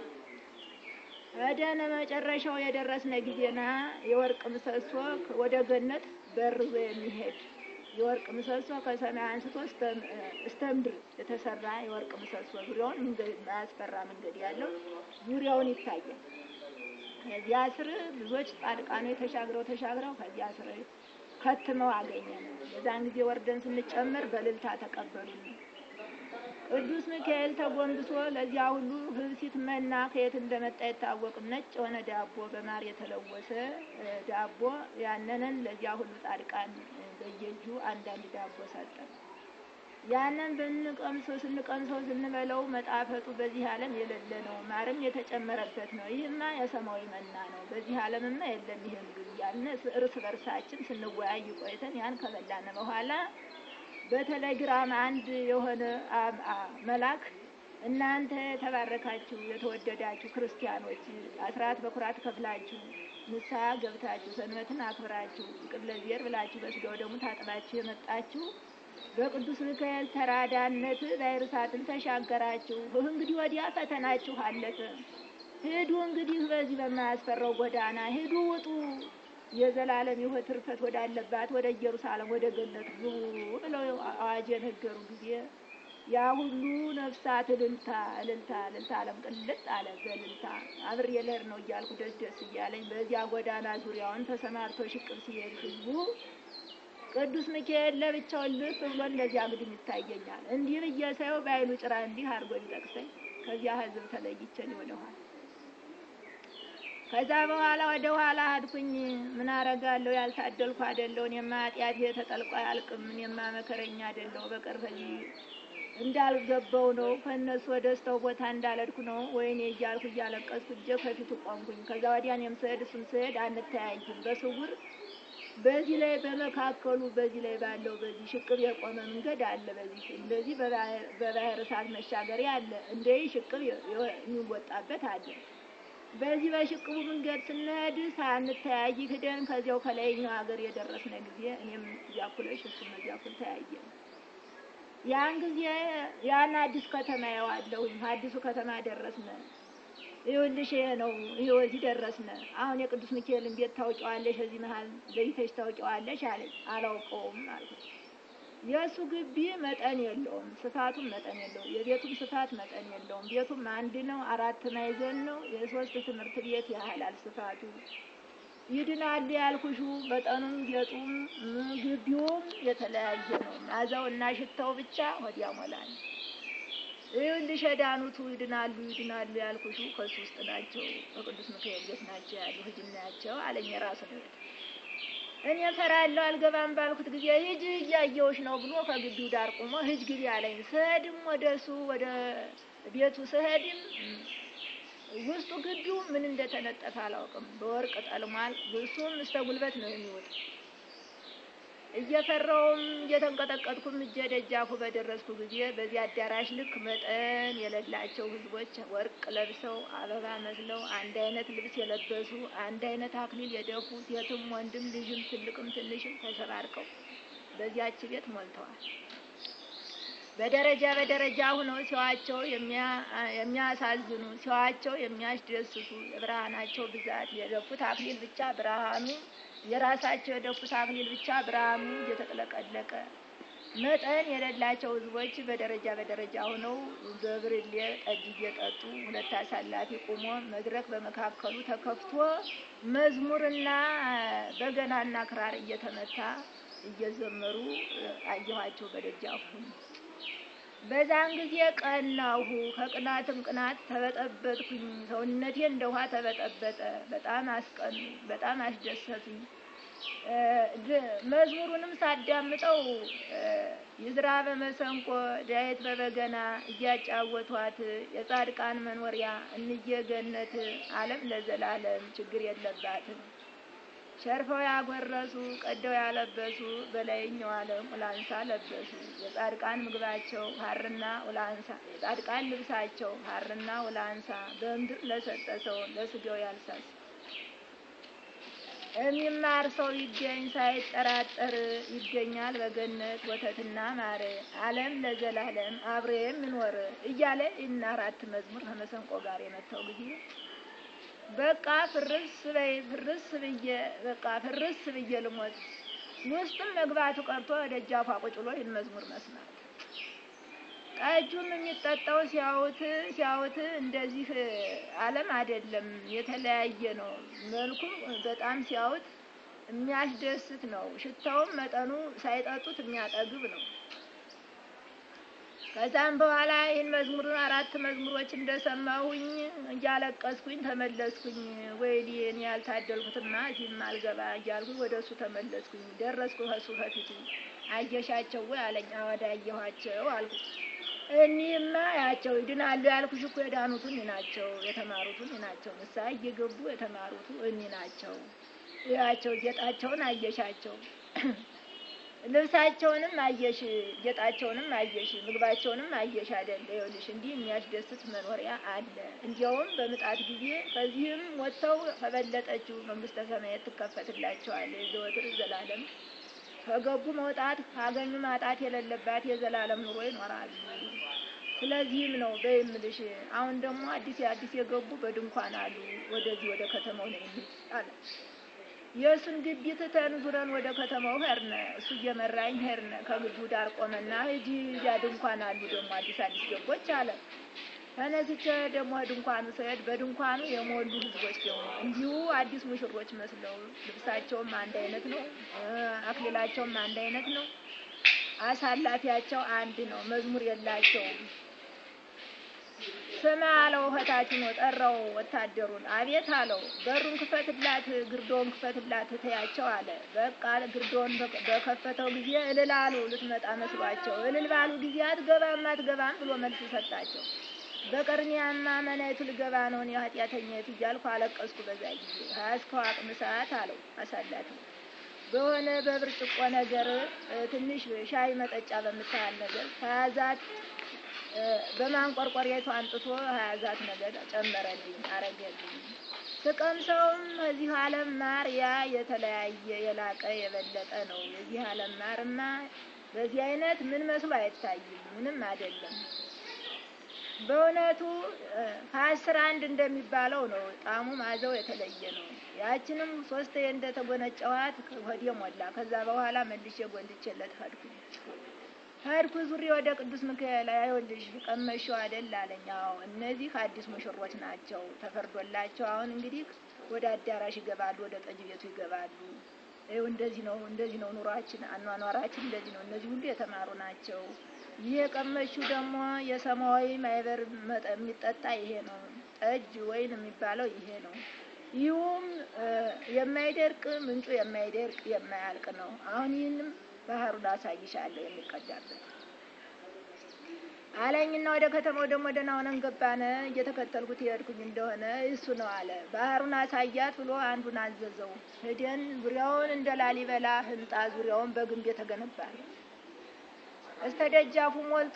ወደነ መጨረሻው የደረስነ ጊዜና የወርቅ ምሰሶ ወደ ገነት በርዞ የሚሄድ የወርቅ ምሰሶ ከሰማይ አንስቶ እስከ ምድር የተሰራ የወርቅ ምሰሶ ዙሪያውን መንገድ ማያስፈራ መንገድ ያለው ዙሪያውን ይታያል። ከዚያ ስር ብዙዎች ጻድቃኖች ተሻግረው ከዚያ ስር ከትመው አገኘን። በዛን ጊዜ ወርደን ስንጨመር በእልልታ ተቀበሉን። ቅዱስ ሚካኤል ተጎንብሶ ለዚያ ሁሉ ህብሲት መና ከየት እንደመጣ አይታወቅም። ነጭ የሆነ ዳቦ በማር የተለወሰ ዳቦ ያንንን ለዚያ ሁሉ ጻድቃን በየእጁ አንዳንድ ዳቦ ሰጠ። ያንን ስንቀምሰው ስንበለው መጣፈጡ በዚህ ዓለም የሌለ ነው። ማርም የተጨመረበት ነው። ይህማ የሰማያዊ መና ነው። በዚህ ዓለምማ የለም ይሄ ምግብ እያልን እርስ በርሳችን ስንወያይ ቆይተን ያን ከበላን በኋላ በቴሌግራም አንድ የሆነ መልአክ እናንተ የተባረካችሁ የተወደዳችሁ ክርስቲያኖች አስራት በኩራት ከፍላችሁ ንስሐ ገብታችሁ ሰንበትን አክብራችሁ ይቅር ለእግዚአብሔር ብላችሁ በስጋው ደግሞ ታጥባችሁ የመጣችሁ በቅዱስ ሚካኤል ተራዳነት ባህረ እሳትን ተሻገራችሁ። እንግዲህ ወዲያ ፈተናችሁ አለፈ። ሂዱ እንግዲህ በዚህ በማያስፈራው ጎዳና ሂዱ፣ ውጡ፣ የዘላለም ሕይወት ትርፈት ወዳለባት ወደ ኢየሩሳሌም ወደ ገነት ግቡ ብለው አዋጅ የነገሩ ጊዜ ያ ሁሉ ነፍሳት እልልታ ዓለም ቅልጥ አለ። በእልልታ አብሬ ልሄድ ነው እያልኩ ደስ እያለኝ በዚያ ጎዳና ዙሪያውን ተሰማርቶ ሽቅብ ሲሄድ ህዝቡ ቅዱስ ሚካኤል ለብቻው ልፍ ብሎ እንደዚያ ግድም ይታየኛል። እንዲህ ብዬ ሳየው በኃይሉ ጭራ እንዲህ አድርጎ ቢጠቅሰኝ ከዚያ ህዝብ ተለይቼ ወደኋላ ከዛ በኋላ ወደ ኋላ አድኩኝ። ምን አረጋለሁ? ያልታደልኩ አይደለሁ። እኔማ ኃጢአቴ ተጠልቆ አያልቅም። እኔማ መከረኛ አይደለሁ። በቀር ከዚህ እንዳልገባው ነው። ከእነሱ ወደ ደስታው ቦታ እንዳልሄድኩ ነው። ወይኔ እያልኩ እያለቀስኩ እጄ ከፊቱ ቆምኩኝ። ከዛ ወዲያ እኔም ስሄድ እሱም ስሄድ አንተያይም። በስውር በዚህ ላይ በመካከሉ በዚህ ላይ ባለው በዚህ ሽቅብ የቆመ መንገድ አለ። በዚህ እንደዚህ በባህር እሳት መሻገሪያ አለ። እንደዚህ ሽቅብ የሚወጣበት አለ። በዚህ በሽቅቡ መንገድ ስንሄድ ሳንተያይ ሂደን ከዚያው ከላይኛው ሀገር የደረስነ ጊዜ እኔም እዚያ እኩለሽ እሱም እዚያ እኩል ተያየን። ያን ጊዜ ያን አዲስ ከተማ ያዋለሁኝ አዲሱ ከተማ ደረስነ። ይኸውልሽ ይሄ ነው ይኸው እዚህ ደረስነ። አሁን የቅዱስ ሚካኤልን ቤት ታውቂዋለሽ? እዚህ መሀል ለይተሽ ታውቂዋለሽ አለኝ። አላውቀውም አልኩት። የእሱ ግቢ መጠን የለውም፣ ስፋቱም መጠን የለውም፣ የቤቱም ስፋት መጠን የለውም። ቤቱም አንድ ነው፣ 4 ማዕዘን ነው፣ የ3 ትምህርት ቤት ያህላል ስፋቱ። ይድናል ያልኩሽ መጠኑም ጌጡም ግቢውም የተለያየ ነው። መዓዛው እና ሽታው ብቻ ወዲያ ሞላል። ይኸውልሽ የዳኑቱ ይድናሉ ያልኩሽ ከሱ ውስጥ ናቸው፣ በቅዱስ ሚካኤል ቤት ናቸው ያሉ ህጅናቸው አለኝ። ራሱ ነው። እኔ እፈራለሁ አልገባም ባልኩት ጊዜ ሂጂ እያየሁሽ ነው ብሎ ከግቢው ዳር ቆሞ ሂጅ ግቢ አለኝ። ስሄድም ወደሱ ወደ ቤቱ ስሄድም ውስጡ ግቢው ምን እንደተነጠፈ አላውቅም። በወርቅ ጠልሟል። እሱም እስከ ጉልበት ነው የሚወጣ። እየፈራውም እየተንቀጠቀጥኩም እጄ ደጃፉ በደረስኩ ጊዜ በዚህ አዳራሽ ልክ መጠን የሌላቸው ህዝቦች ወርቅ ለብሰው አበባ መስለው አንድ አይነት ልብስ የለበሱ አንድ አይነት አክሊል የደፉ ሴትም ወንድም ልጅም ትልቅም ትንሽም ተሰባርቀው በዚያች ቤት ሞልተዋል። በደረጃ ሆነው ሲዋቸው የሚያሳዝኑ ሲዋቸው የሚያስደስቱ የብርሃናቸው ብዛት የደፉት አክሊል ብቻ ብርሃኑ የራሳቸው የደፉት አክሊል ብቻ ብርሃኑ እየተጥለቀለቀ መጠን የሌላቸው ህዝቦች በደረጃ ሆነው በብርሌ ጠጅ እየጠጡ ሁለት አሳላፊ ቆሞ መድረክ በመካከሉ ተከፍቶ መዝሙርና በገናና ክራር እየተመታ እየዘመሩ አየኋቸው በደጃፉ። በዛን ጊዜ ቀናሁ። ከቅናትም ቅናት ተበጠበጥኩኝ። ሰውነቴ እንደ ውሃ ተበጠበጠ። በጣም አስደሰቱኝ። መዝሙሩንም ሳዳምጠው ይዝራ በመሰንቆ ዳዊት በበገና እያጫወቷት የጻድቃን መኖሪያ እንዬ ገነት ዓለም ለዘላለም ችግር የለባትም። ሸርፈው ያጎረሱ ቀደው ያለበሱ በላይኛው ዓለም ውላንሳ ለበሱ። የጻድቃን ምግባቸው ሐርና ውላንሳ የጻድቃን ልብሳቸው ሐርና ውላንሳ በምድር ለሰጠ ሰው ለስጋው ያልሳስ የሚማር ሰው ይገኝ ሳይጠራጠር ይገኛል በገነት ወተትና ማር ዓለም ለዘላለም አብሬ የምኖር እያለ እና 4 መዝሙር ከመሰንቆ ጋር የመታው ጊዜ በቃ ፍርስ ብዬ ልሞት። ውስጥም መግባቱ ቀርቶ ደጃፏ ቁጭ ብሎ ይህን መዝሙር መስማት። ጠጁም የሚጠጣው ሲያዩት እንደዚህ ዓለም አይደለም፣ የተለያየ ነው። መልኩም በጣም ሲያዩት የሚያስደስት ነው። ሽታውም መጠኑ ሳይጠጡት የሚያጠግብ ነው። ከዛም በኋላ ይህን መዝሙርን 4 መዝሙሮች እንደሰማሁኝ እያለቀስኩኝ ተመለስኩኝ። ወይኔ እኔ ያልታደልኩትማ እዚህም አልገባ እያልኩኝ ወደ እሱ ተመለስኩኝ። ደረስኩ ከእሱ ከፊቱ። አየሻቸው ወይ አለኝ። አወዳ አየኋቸው አልኩት። እኒህማ ያቸው ይድናሉ ያልኩሽ እኮ የዳኑት እኒ ናቸው፣ የተማሩት እኒ ናቸው፣ ንስሐ እየገቡ የተማሩት እኒ ናቸው። ያቸው ጌጣቸውን አየሻቸው፣ ልብሳቸውንም አየሽ፣ ጌጣቸውንም አየሽ፣ ምግባቸውንም አየሽ አይደል? ይኸውልሽ እንዲህ የሚያስደስት መኖሪያ አለ። እንዲያውም በምጣት ጊዜ ከዚህም ወጥተው ከበለጠችው መንግስተ ሰማያት ትከፈትላቸዋለች ዘወትር ዘላለም። ከገቡ መውጣት ካገኙ ማጣት የሌለባት የዘላለም ኑሮ ይኖራሉ። ስለዚህም ነው በይምልሽ። አሁን ደግሞ አዲስ የገቡ በድንኳን አሉ። ወደዚህ ወደ ከተማው ነው አለ። የእሱን ግቢ ትተን ዙረን ወደ ከተማው ሄድን። እሱ እየመራኝ ሄድን። ከግቢው ዳር ቆመና ሂጂ እዚያ ድንኳን አሉ ደግሞ አዲስ ገቦች አለ። ተነስቼ ደግሞ ድንኳኑ ስሄድ በድንኳኑ የሞሉ ህዝቦች ደግሞ እንዲሁ አዲስ ሙሽሮች መስለው ልብሳቸውም አንድ አይነት ነው፣ አክሊላቸውም አንድ አይነት ነው፣ አሳላፊያቸው አንድ ነው፣ መዝሙር የላቸውም። ስማ አለው። እህታችን ነው ጠራው ወታደሩን። አቤት አለው። በሩን ክፈትላት፣ ግርዶን ክፈትላት ተያቸው አለ። በቃ ግርዶን በከፈተው ጊዜ እልል አሉ። ልትመጣ መስሏቸው እልል ባሉ ጊዜ አትገባም ብሎ መልስ ሰጣቸው። በቀርኒያማ መናይቱ ልገባ ነው እኔ ኃጢአተኛይቱ እያልኩ አለቀስኩ። በዛ ጊዜ ሀያስከው አቅም ሰዓት አለው አሳላፊ በሆነ በብርጭቆ ነገር ትንሽ ሻይ መጠጫ በምታህል ነገር ከያዛት በማንቆርቆሪያቱ አንጥቶ ከያዛት ነገር ጨመረልኝ፣ አረገልኝ። ስቀምሰውም ከዚህ ዓለም ማር ያ የተለያየ የላቀ የበለጠ ነው። የዚህ ዓለም ማርማ በዚህ አይነት ምን መስሎ አይታይም፣ ምንም አይደለም። በእውነቱ ከ10 1 እንደሚባለው ነው። ጣዕሙ ማዘው የተለየ ነው። ያችንም 3 እንደተጎነጨኋት ሆዴ ሞላ። ከዛ በኋላ መልሼ ጎልቼለት ሄድኩ ዙሪ ወደ ቅዱስ ሚካኤል። አይወልሽ ቀመሽው አይደል አለኝ። አዎ እነዚህ አዲስ ሙሽሮች ናቸው፣ ተፈርዶላቸው አሁን እንግዲህ ወደ አዳራሽ ይገባሉ፣ ወደ ጠጅ ቤቱ ይገባሉ። ይኸው እንደዚህ ነው ኑሯችን፣ አኗኗራችን እንደዚህ ነው። እነዚህ ሁሉ የተማሩ ናቸው። ይሄ ቀመሽው ደግሞ የሰማያዊ ማይበር የሚጠጣ ይሄ ነው። ጠጅ ወይን የሚባለው ይሄ ነው። ይሁም የማይደርቅ ምንጩ የማይደርቅ የማያልቅ ነው። አሁን ይህንም ባህሩን አሳይሻለሁ የሚቀዳበት አለኝና ወደ ከተማው ደግሞ ደህና ሆነን ገባን። እየተከተልኩት የሄድኩኝ እንደሆነ እሱ ነው አለ። ባህሩን አሳያት ብሎ አንዱን አዘዘው። ሄደን ዙሪያውን እንደ ላሊበላ ህንጻ ዙሪያውን በግንብ የተገነባ ነው። እስከ ደጃፉ ሞልቶ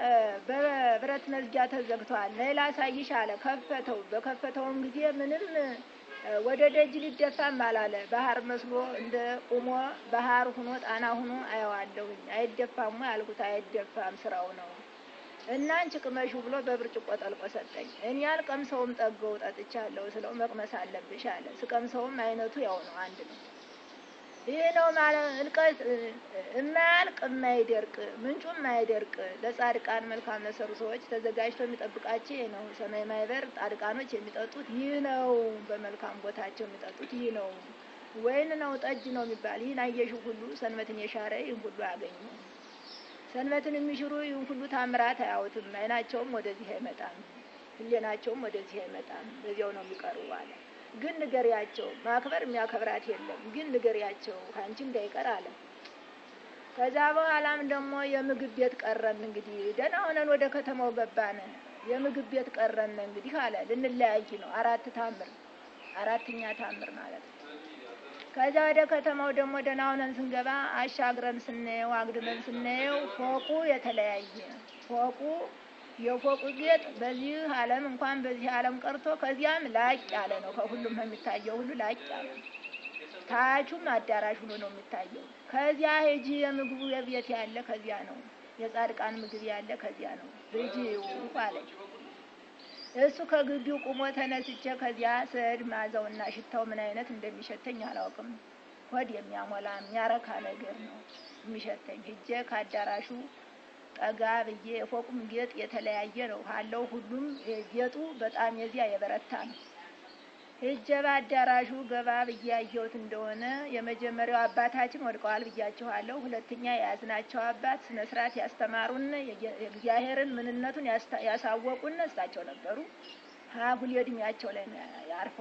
በብረት መዝጊያ ተዘግቷል። ሌላ አሳይሽ አለ። ከፈተው። በከፈተውን ጊዜ ምንም ወደ ደጅ ሊደፋም አላለ። ባህር መስሎ እንደ ቁሞ ባህር ሁኖ ጣና ሁኖ አየዋለሁኝ። አይደፋም አልኩት። አይደፋም ስራው ነው እና አንቺ ቅመሹ ብሎ በብርጭቆ ጠልቆ ሰጠኝ። እኔ አልቀምሰውም፣ ጠገው ጠጥቻለሁ ስለው መቅመስ አለብሽ አለ። ስቀምሰውም አይነቱ ያው ነው፣ አንድ ነው። ይሄ ነው ማለት የማያልቅ የማይደርቅ ምንጩ የማይደርቅ ለጻድቃን መልካም ለሰሩ ሰዎች ተዘጋጅቶ የሚጠብቃቸው ይሄ ነው። ሰማይ ማይበር ጻድቃኖች የሚጠጡት ይህ ነው። በመልካም ቦታቸው የሚጠጡት ይህ ነው። ወይን ነው፣ ጠጅ ነው የሚባል ይህን አየሽው ሁሉ ሰንበትን የሻረ ይህን ሁሉ አገኙ። ሰንበትን የሚሽሩ ይህን ሁሉ ታምራት አያዩትም። አይናቸውም ወደዚህ አይመጣም፣ ህሊናቸውም ወደዚህ አይመጣም። በዚያው ነው የሚቀሩ አለ። ግን ንገሪያቸው፣ ማክበር የሚያከብራት የለም፣ ግን ንገሪያቸው አንቺ እንዳይቀር አለ። ከዛ በኋላም ደግሞ የምግብ ቤት ቀረን። እንግዲህ ደህና ሆነን ወደ ከተማው ገባን። የምግብ ቤት ቀረን እንግዲህ አለ። ልንለያይ ነው። 4 ታምር፣ 4ኛ ታምር ማለት ነው። ከዛ ወደ ከተማው ደግሞ ደህና ሆነን ስንገባ አሻግረን ስናየው፣ አግድመን ስናየው ፎቁ የተለያየ ፎቁ የፎቁ ጌጥ በዚህ ዓለም እንኳን በዚህ ዓለም ቀርቶ ከዚያም ላቅ ያለ ነው። ከሁሉም የሚታየው ሁሉ ላቅ ያለ ነው። ታቹም አዳራሽ ሆኖ ነው የሚታየው። ከዚያ ሂጂ የምግቡ የቤት ያለ ከዚያ ነው። የጻድቃን ምግብ ያለ ከዚያ ነው። ሂጂ አለኝ። እሱ ከግቢው ቁሞ ተነስቼ ከዚያ ስዕድ ማዛውና ሽታው ምን አይነት እንደሚሸተኝ አላውቅም። ሆድ የሚያሞላ የሚያረካ ነገር ነው የሚሸተኝ። ሂጄ ከአዳራሹ ጠጋ ብዬ የፎቁም ጌጥ የተለያየ ነው አለው። ሁሉም ጌጡ በጣም የዚያ የበረታ ነው። ሂጄ በአዳራሹ ገባ ብዬ ያየሁት እንደሆነ የመጀመሪያው አባታችን ወድቀዋል ብያችኋለሁ። ሁለተኛ የያዝናቸው አባት ስነ ስርዓት ያስተማሩን የእግዚአብሔርን ምንነቱን ያሳወቁን እሳቸው ነበሩ። ሀጉል የእድሜያቸው ላይ ያረፉ።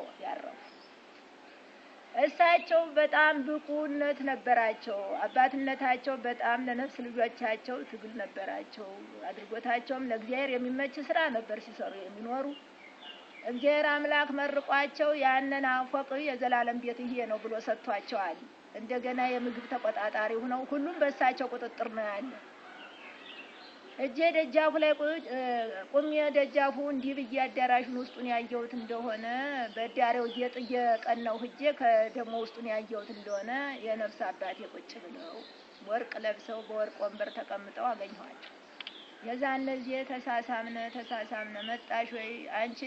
እሳቸው በጣም ብቁነት ነበራቸው። አባትነታቸው በጣም ለነፍስ ልጆቻቸው ትግል ነበራቸው። አድርጎታቸውም ለእግዚአብሔር የሚመች ስራ ነበር ሲሰሩ የሚኖሩ። እግዚአብሔር አምላክ መርቋቸው ያንን ፎቅ የዘላለም ቤት ይሄ ነው ብሎ ሰጥቷቸዋል። እንደገና የምግብ ተቆጣጣሪ ሆነው ሁሉም በእሳቸው ቁጥጥር ነው ያለ። እጄ ደጃፉ ላይ ቁሜ ደጃፉ እንዲህ ብዬ አዳራሹን ውስጡን ያየሁት እንደሆነ በዳሬው ጌጥ እየቀናው ሂጄ ከደሞ ውስጡን ያየሁት እንደሆነ የነፍስ አባቴ ቁጭ ብለው ወርቅ ለብሰው በወርቅ ወንበር ተቀምጠው አገኘኋቸው። የዛ እነዚህ ተሳሳምነ መጣሽ ወይ አንቺ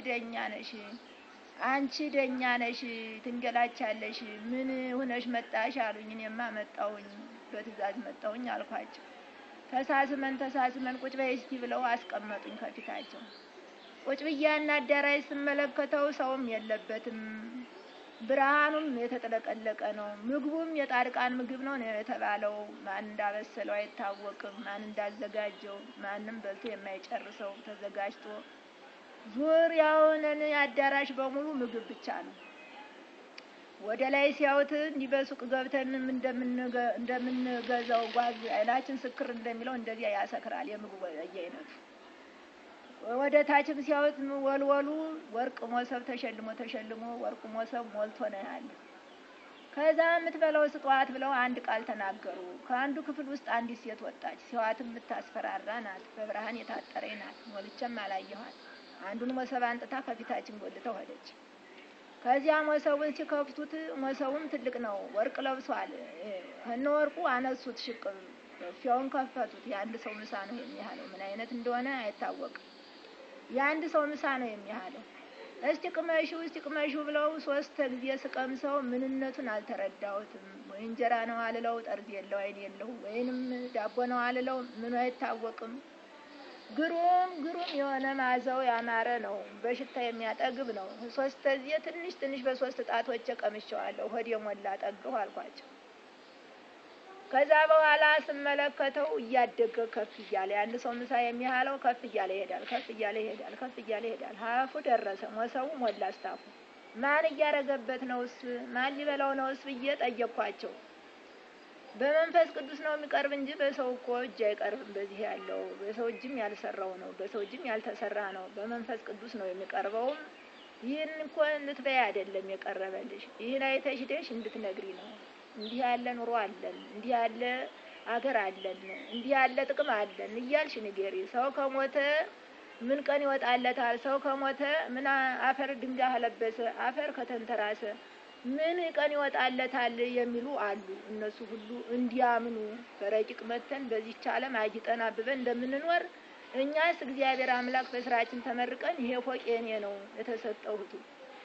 ደኛ ነሽ ትንገላቻለሽ፣ ምን ሆነሽ መጣሽ አሉኝ። እኔማ መጣሁኝ በትእዛዝ መጣሁኝ አልኳቸው። ተሳስመን ቁጭ በይ እስኪ ብለው አስቀመጡኝ ከፊታቸው። ቁጭ ብያና አዳራሽ ስመለከተው ሰውም የለበትም፣ ብርሃኑም የተጠለቀለቀ ነው። ምግቡም የጻድቃን ምግብ ነው የተባለው። ማን እንዳበሰለው አይታወቅም፣ ማን እንዳዘጋጀው ማንም በልቶ የማይጨርሰው ተዘጋጅቶ ዙሪያውን አዳራሽ በሙሉ ምግብ ብቻ ነው። ወደ ላይ ሲያዩት እንዲህ በሱቅ ገብተን እንደምንገዛው ጓዝ አይናችን ስክር እንደሚለው እንደዚያ ያሰክራል የምግቡ በየአይነቱ። ወደ ታችም ሲያዩት ወልወሉ ወርቅ ሞሰብ ተሸልሞ ወርቅ ሞሰብ ሞልቶ ነው ያለ። ከዛ የምትበላው ስጧት ብለው አንድ ቃል ተናገሩ። ከአንዱ ክፍል ውስጥ አንዲት ሴት ወጣች። ሲዋትም የምታስፈራራ ናት፣ በብርሃን የታጠረች ናት። ሞልቼም አላየኋት። አንዱን ሞሰብ አንጥታ ከፊታችን ጎልተው ሄደች። ከዚያ ሞሰቡን ሲከፍቱት ሞሰቡም ትልቅ ነው፣ ወርቅ ለብሷል። ከነ ወርቁ አነሱት፣ ሽቅብ ፊያውን ከፈቱት። የአንድ ሰው ምሳ ነው የሚያህለው። ምን አይነት እንደሆነ አይታወቅም። የአንድ ሰው ምሳ ነው የሚያህለው። እስቲ ቅመሹ ብለው 3 ጊዜ ስቀምሰው ምንነቱን አልተረዳሁትም። ወይ እንጀራ ነው አልለው፣ ጠርዝ የለው አይን የለው፣ ወይንም ዳቦ ነው አልለው፣ ምኑ አይታወቅም። ግሩም የሆነ ማዛው ያማረ ነው፣ በሽታ የሚያጠግብ ነው። 3 ጊዜ ትንሽ በ3 ጣቶቼ ቀምሼዋለሁ። ሆዴ ሞላ፣ ጠግሁ አልኳቸው። ከዛ በኋላ ስመለከተው እያደገ ከፍ እያለ የአንድ ሰው ምሳ የሚያህለው ከፍ እያለ ይሄዳል። ሀፉ ደረሰ። ሞሰቡ ሞላ አስታፉ። ማን እያረገበት ነውስ? ማን ሊበላው ነውስ ብዬ ጠየቅኳቸው። በመንፈስ ቅዱስ ነው የሚቀርብ እንጂ በሰው እኮ እጅ አይቀርብም። በዚህ ያለው በሰው እጅም ያልሰራው ነው፣ በሰው እጅም ያልተሰራ ነው። በመንፈስ ቅዱስ ነው የሚቀርበውም። ይህን እኮ እንድትበይ አይደለም የቀረበልሽ፣ ይህን አይተሽ ሄደሽ እንድትነግሪ ነው። እንዲህ ያለ ኑሮ አለን፣ እንዲህ ያለ አገር አለን፣ እንዲህ ያለ ጥቅም አለን እያልሽ ንገሪ። ሰው ከሞተ ምን ቀን ይወጣለታል? ሰው ከሞተ ምን አፈር ድንጋይ ለበሰ፣ አፈር ከተንተራሰ ምን ቀን ይወጣለታል የሚሉ አሉ። እነሱ ሁሉ እንዲያምኑ በረቂቅ መተን በዚህች ዓለም አጊጠን አብበን እንደምንኖር እኛስ እግዚአብሔር አምላክ በስራችን ተመርቀን ይሄ ፎቅ የኔ ነው የተሰጠሁት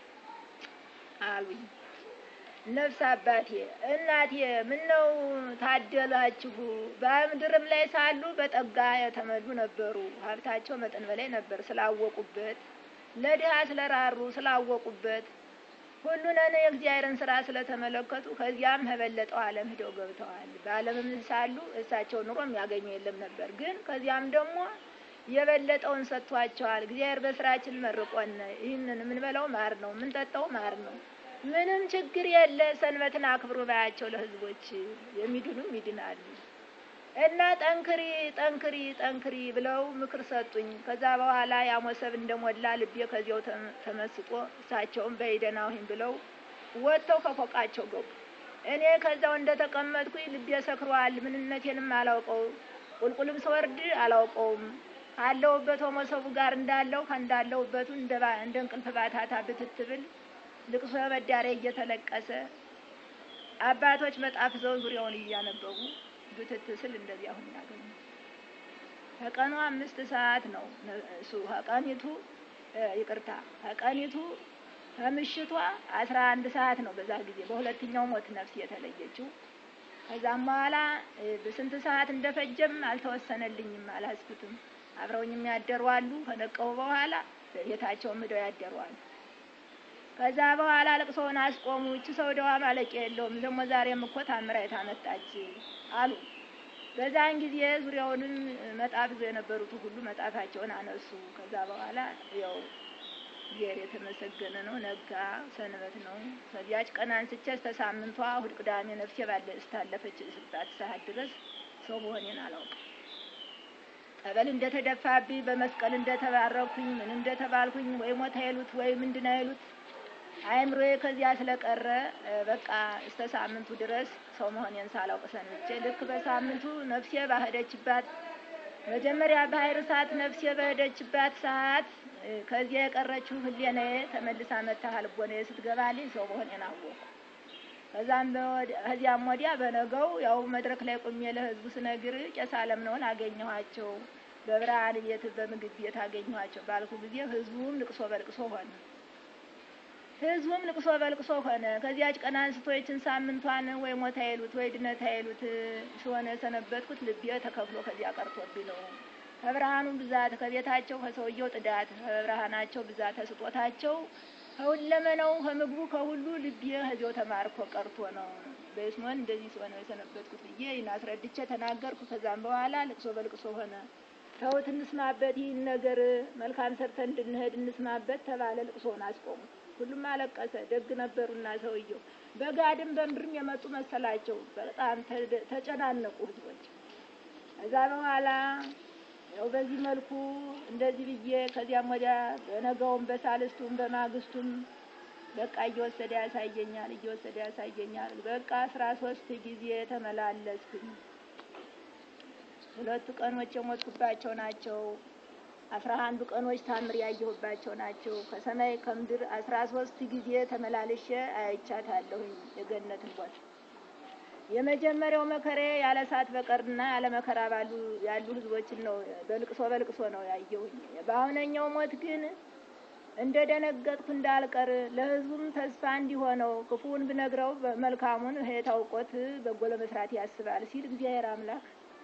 አሉኝ። ነፍስ አባቴ እናቴ ምነው ታደላችሁ? በምድርም ላይ ሳሉ በጠጋ የተመሉ ነበሩ። ሀብታቸው መጠን በላይ ነበር። ስላወቁበት ለድሃ ስለራሩ ስላወቁበት ሁሉንም የእግዚአብሔርን ስራ ስለተመለከቱ ከዚያም በበለጠው ዓለም ሄደው ገብተዋል። በዓለምም ሳሉ እሳቸው ኑሮ የሚያገኙ የለም ነበር። ግን ከዚያም ደግሞ የበለጠውን ሰጥቷቸዋል። እግዚአብሔር በስራችን መርቆን ይህንን የምንበላው ማር ነው፣ የምንጠጣው ማር ነው። ምንም ችግር የለ። ሰንበትን አክብሩ ባያቸው ለህዝቦች የሚድኑም ይድናሉ። እና ጠንክሪ ብለው ምክር ሰጡኝ። ከዛ በኋላ ያ ሞሰብ እንደሞላ ልቤ ከዚያው ተመስጦ እሳቸውም በይደናሁኝ ብለው ወጥተው ከፎቃቸው ገቡ። እኔ ከዛው እንደተቀመጥኩኝ ልቤ ሰክሯል። ምንነቴንም አላውቀው፣ ቁልቁልም ስወርድ አላውቀውም። ካለሁበት ሞሰቡ ጋር እንዳለሁበቱ እንደ እንቅልፍ ባታታ ብትትብል ልቅሶ መዳሪያ እየተለቀሰ አባቶች መጣፍ ዘው ዙሪያውን እያነበቡ ብትትስል እንደዚያ ሁን ያገኙ። ከቀኑ 5 ሰዓት ነው እሱ ከቀኒቱ ከምሽቷ 11 ሰዓት ነው። በዛ ጊዜ በሁለተኛው ሞት ነፍስ የተለየችው። ከዛም በኋላ በስንት ሰዓት እንደፈጀም አልተወሰነልኝም፣ አላስኩትም። አብረውኝም ያደሩ አሉ። ከነቀው በኋላ ቤታቸውም ሄደው ያደሩ አሉ። ከዛ በኋላ ለቅሶውን አስቆሙ። እቺ ሰው ደዋ ማለቂያ የለውም፣ ደግሞ ዛሬም እኮ ታምራይት አመጣች አሉ። በዛን ጊዜ ዙሪያውንም መጣፍ ይዘው የነበሩት ሁሉ መጣፋቸውን አነሱ። ከዛ በኋላ ያው እግዚአብሔር የተመሰገነ ነው። ነጋ፣ ሰንበት ነው። ከዚያች ቀን አንስቼ እስከ ሳምንቷ እሑድ ቅዳሜ ነፍሴ እስካለፈች ስባት ሰዓት ድረስ ሰው መሆኔን አላውቅም። ጠበል እንደተደፋብኝ፣ በመስቀል እንደተባረኩኝ፣ ምን እንደተባልኩኝ ወይ ሞት አይሉት ወይ ምንድን አይሉት አይምሮዬ ከዚያ ስለቀረ በቃ እስከ ሳምንቱ ድረስ ሰው መሆኔን ሳላውቅ ሰንብቼ ልክ በሳምንቱ ነፍሴ ባሄደችባት መጀመሪያ ባህር ሰዓት ነፍሴ በሄደችባት ሰዓት ከዚያ የቀረችው ህሊናዬ ተመልሳ መታ ልቦናዬ ስትገባልኝ ሰው መሆኔን አወቅሁ። ከዚያም ወዲያ በነገው ያው መድረክ ላይ ቆሜ ለህዝቡ ስነግር ቄስ አለምነውን አገኘኋቸው። በብርሃን ቤት በምግብ ቤት አገኘኋቸው ባልኩ ጊዜ ህዝቡም ልቅሶ በልቅሶ ሆነ። ከዚያች ቀን አንስቶ ይችን ሳምንቷን ወይ ሞት አይሉት ወይ ድነት አይሉት ሲሆነ የሰነበትኩት ልቤ ተከፍሎ ከዚያ ቀርቶብኝ ነው። ከብርሃኑ ብዛት፣ ከቤታቸው ከሰውየው ጥዳት፣ ከብርሃናቸው ብዛት፣ ከስጦታቸው፣ ከሁለመናው፣ ከምግቡ፣ ከሁሉ ልቤ ከዚያው ተማርኮ ቀርቶ ነው። በስሞን እንደዚህ ሲሆነ የሰነበትኩት ብዬ ይህን አስረድቼ ተናገርኩ። ከዛም በኋላ ልቅሶ በልቅሶ ሆነ። ተውት እንስማበት፣ ይህን ነገር መልካም ሰርተን እንድንሄድ እንስማበት ተባለ። ልቅሶውን አስቆሙ። ሁሉም አለቀሰ። ደግ ነበሩና ሰውየው በጋድም በምድርም የመጡ መሰላቸው። በጣም ተጨናነቁ ህዝቦች። ከዛ በኋላ ያው በዚህ መልኩ እንደዚህ ብዬ ከዚያም ወዲያ በነጋውም በሳልስቱም በማግስቱም በቃ እየወሰደ ያሳየኛል። በቃ 13 ጊዜ ተመላለስኩኝ። 2 ቀኖች የሞትኩባቸው ናቸው። 11 ቀኖች ታምር ያየሁባቸው ናቸው። ከሰማይ ከምድር 13 ጊዜ ተመላልሼ አይቻታለሁኝ የገነትን ቦታ። የመጀመሪያው መከራ ያለ እሳት በቀርና ያለ መከራ ያሉ ህዝቦችን ነው በልቅሶ ነው ያየሁኝ። በአሁነኛው ሞት ግን እንደደነገጥኩ እንዳልቀር ለህዝቡም ተስፋ እንዲሆነው ክፉውን ብነግረው መልካሙን ታውቆት በጎ ለመስራት ያስባል ሲል እግዚአብሔር አምላክ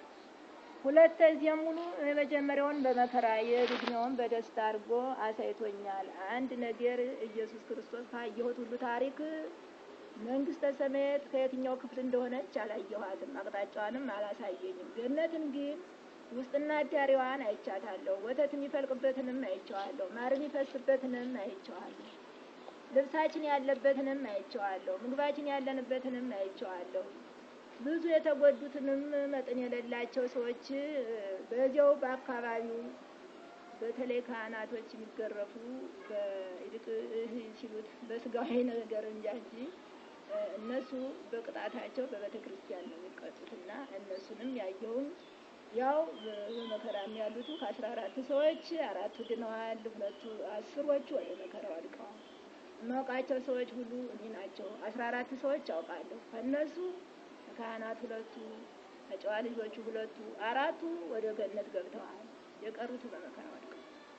ሁለተዚያም ሙሉ የመጀመሪያውን በመከራ የድግሜውን በደስታ አድርጎ አሳይቶኛል። አንድ ነገር ኢየሱስ ክርስቶስ ካየሁት ሁሉ ታሪክ መንግስተ ሰማያት ከየትኛው ክፍል እንደሆነች አላየኋትም፣ አቅጣጫዋንም አላሳየኝም። ገነትን ግን ውስጥና አዳሪዋን አይቻታለሁ። ወተት የሚፈልቅበትንም አይቼዋለሁ፣ ማር የሚፈስበትንም አይቼዋለሁ፣ ልብሳችን ያለበትንም አይቼዋለሁ፣ ምግባችን ያለንበትንም አይቼዋለሁ። ብዙ የተጎዱትንም መጠን የሌላቸው ሰዎች በዚያው በአካባቢው በተለይ ካህናቶች የሚገረፉ በይልቅ ሲሉት በስጋዊ ነገር እንጂ እነሱ በቅጣታቸው በቤተ ክርስቲያን ነው የሚቀጡትና እነሱንም ያየውን ያው በመከራም ያሉት ከ14 ሰዎች 4 ድነዋል፣ 10ዎቹ ወደ መከራው አልቀዋል። የማውቃቸው ሰዎች ሁሉ እኔ ናቸው። 14 ሰዎች አውቃለሁ። ከነሱ ካህናት 2፣ ከጨዋ ልጆቹ 2፣ 4ቱ ወደ ገነት ገብተዋል። የቀሩት በመከራው አልቀዋል።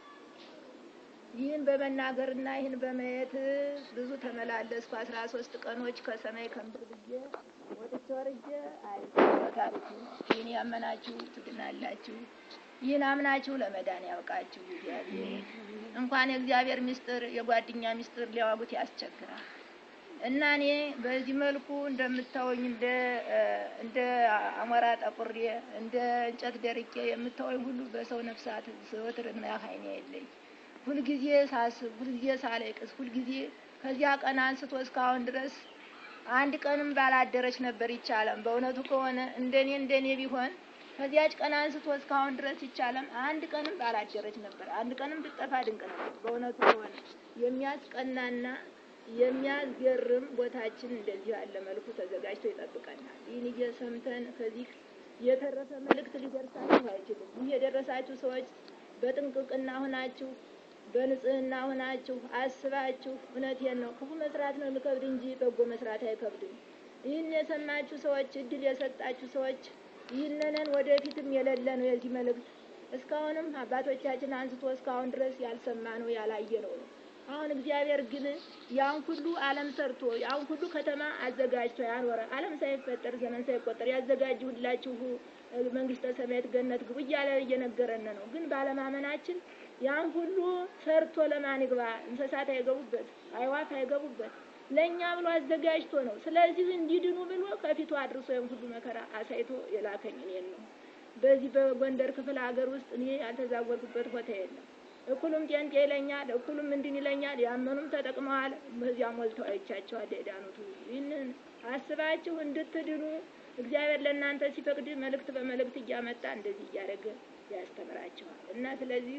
ይህን በመናገርና ይህን በማየት ብዙ ተመላለስኩ። 13 ቀኖች ከሰማይ ከምድር ብዬ ወጥቼ ወርጄ ታሪኩ ይህን ያመናችሁ ትድናላችሁ። ይህን አምናችሁ ለመዳን ያብቃችሁ። እግዚአብሔር እንኳን የእግዚአብሔር ምስጢር የጓደኛ ምስጢር ሊያዋጉት ያስቸግራል እና እኔ በዚህ መልኩ እንደምታወኝ እንደ አሞራ ጠቁሬ እንደ እንጨት ደርቄ የምታወኝ ሁሉ በሰው ነፍሳት ዘወትርና ኃይኔ የለኝ። ሁልጊዜ ሳስብ፣ ሁልጊዜ ሳለቅስ፣ ሁልጊዜ ከዚያ ቀን አንስቶ እስካሁን ድረስ አንድ ቀንም ባላደረች ነበር ይቻለም። በእውነቱ ከሆነ እንደኔ ቢሆን ከዚያች ቀን አንስቶ እስካሁን ድረስ ይቻለም አንድ ቀንም ባላደረች ነበር። አንድ ቀንም ብትጠፋ ድንቅ ነበር። በእውነቱ ከሆነ የሚያስቀናና የሚያስገርም ቦታችን እንደዚህ ያለ መልኩ ተዘጋጅቶ ይጠብቀናል። ይህን እየሰምተን ከዚህ የተረፈ መልእክት ሊደርሳችሁ አይችልም። ይህ የደረሳችሁ ሰዎች በጥንቅቅና ሆናችሁ በንጽህና ሆናችሁ አስባችሁ፣ እውነቴን ነው ክፉ መስራት ነው የሚከብድ እንጂ በጎ መስራት አይከብድም። ይህን የሰማችሁ ሰዎች፣ እድል የሰጣችሁ ሰዎች ይህንን ወደፊትም የሌለ ነው የዚህ መልእክት እስካሁንም አባቶቻችን አንስቶ እስካሁን ድረስ ያልሰማ ነው ያላየ ነው። አሁን እግዚአብሔር ግን ያን ሁሉ ዓለም ሰርቶ ያን ሁሉ ከተማ አዘጋጅቶ ያኖረ ዓለም ሳይፈጠር ዘመን ሳይቆጠር ያዘጋጅሁላችሁ መንግስተ ሰማያት ገነት ግቡ እያለ እየነገረን ነው። ግን ባለማመናችን ያን ሁሉ ሰርቶ ለማን ይግባ? እንስሳት አይገቡበት፣ አይዋፍ አይገቡበት፣ ለኛ ብሎ አዘጋጅቶ ነው። ስለዚህ እንዲድኑ ብሎ ከፊቱ አድርሶ ያን ሁሉ መከራ አሳይቶ የላከኝ እኔን ነው። በዚህ በጎንደር ክፍለ ሀገር ውስጥ እኔ ያልተዛወርኩበት ቦታ የለም። እኩሉም ጤንጤ ይለኛል፣ እኩሉም እንድን ይለኛል። ያመኑም ተጠቅመዋል። በዚያ ሞልተው አይቻቸዋል የዳኑት። ይህንን አስባችሁ እንድትድኑ እግዚአብሔር ለእናንተ ሲፈቅድ መልእክት በመልእክት እያመጣ እንደዚህ እያደረገ ያስተምራቸዋል እና ስለዚህ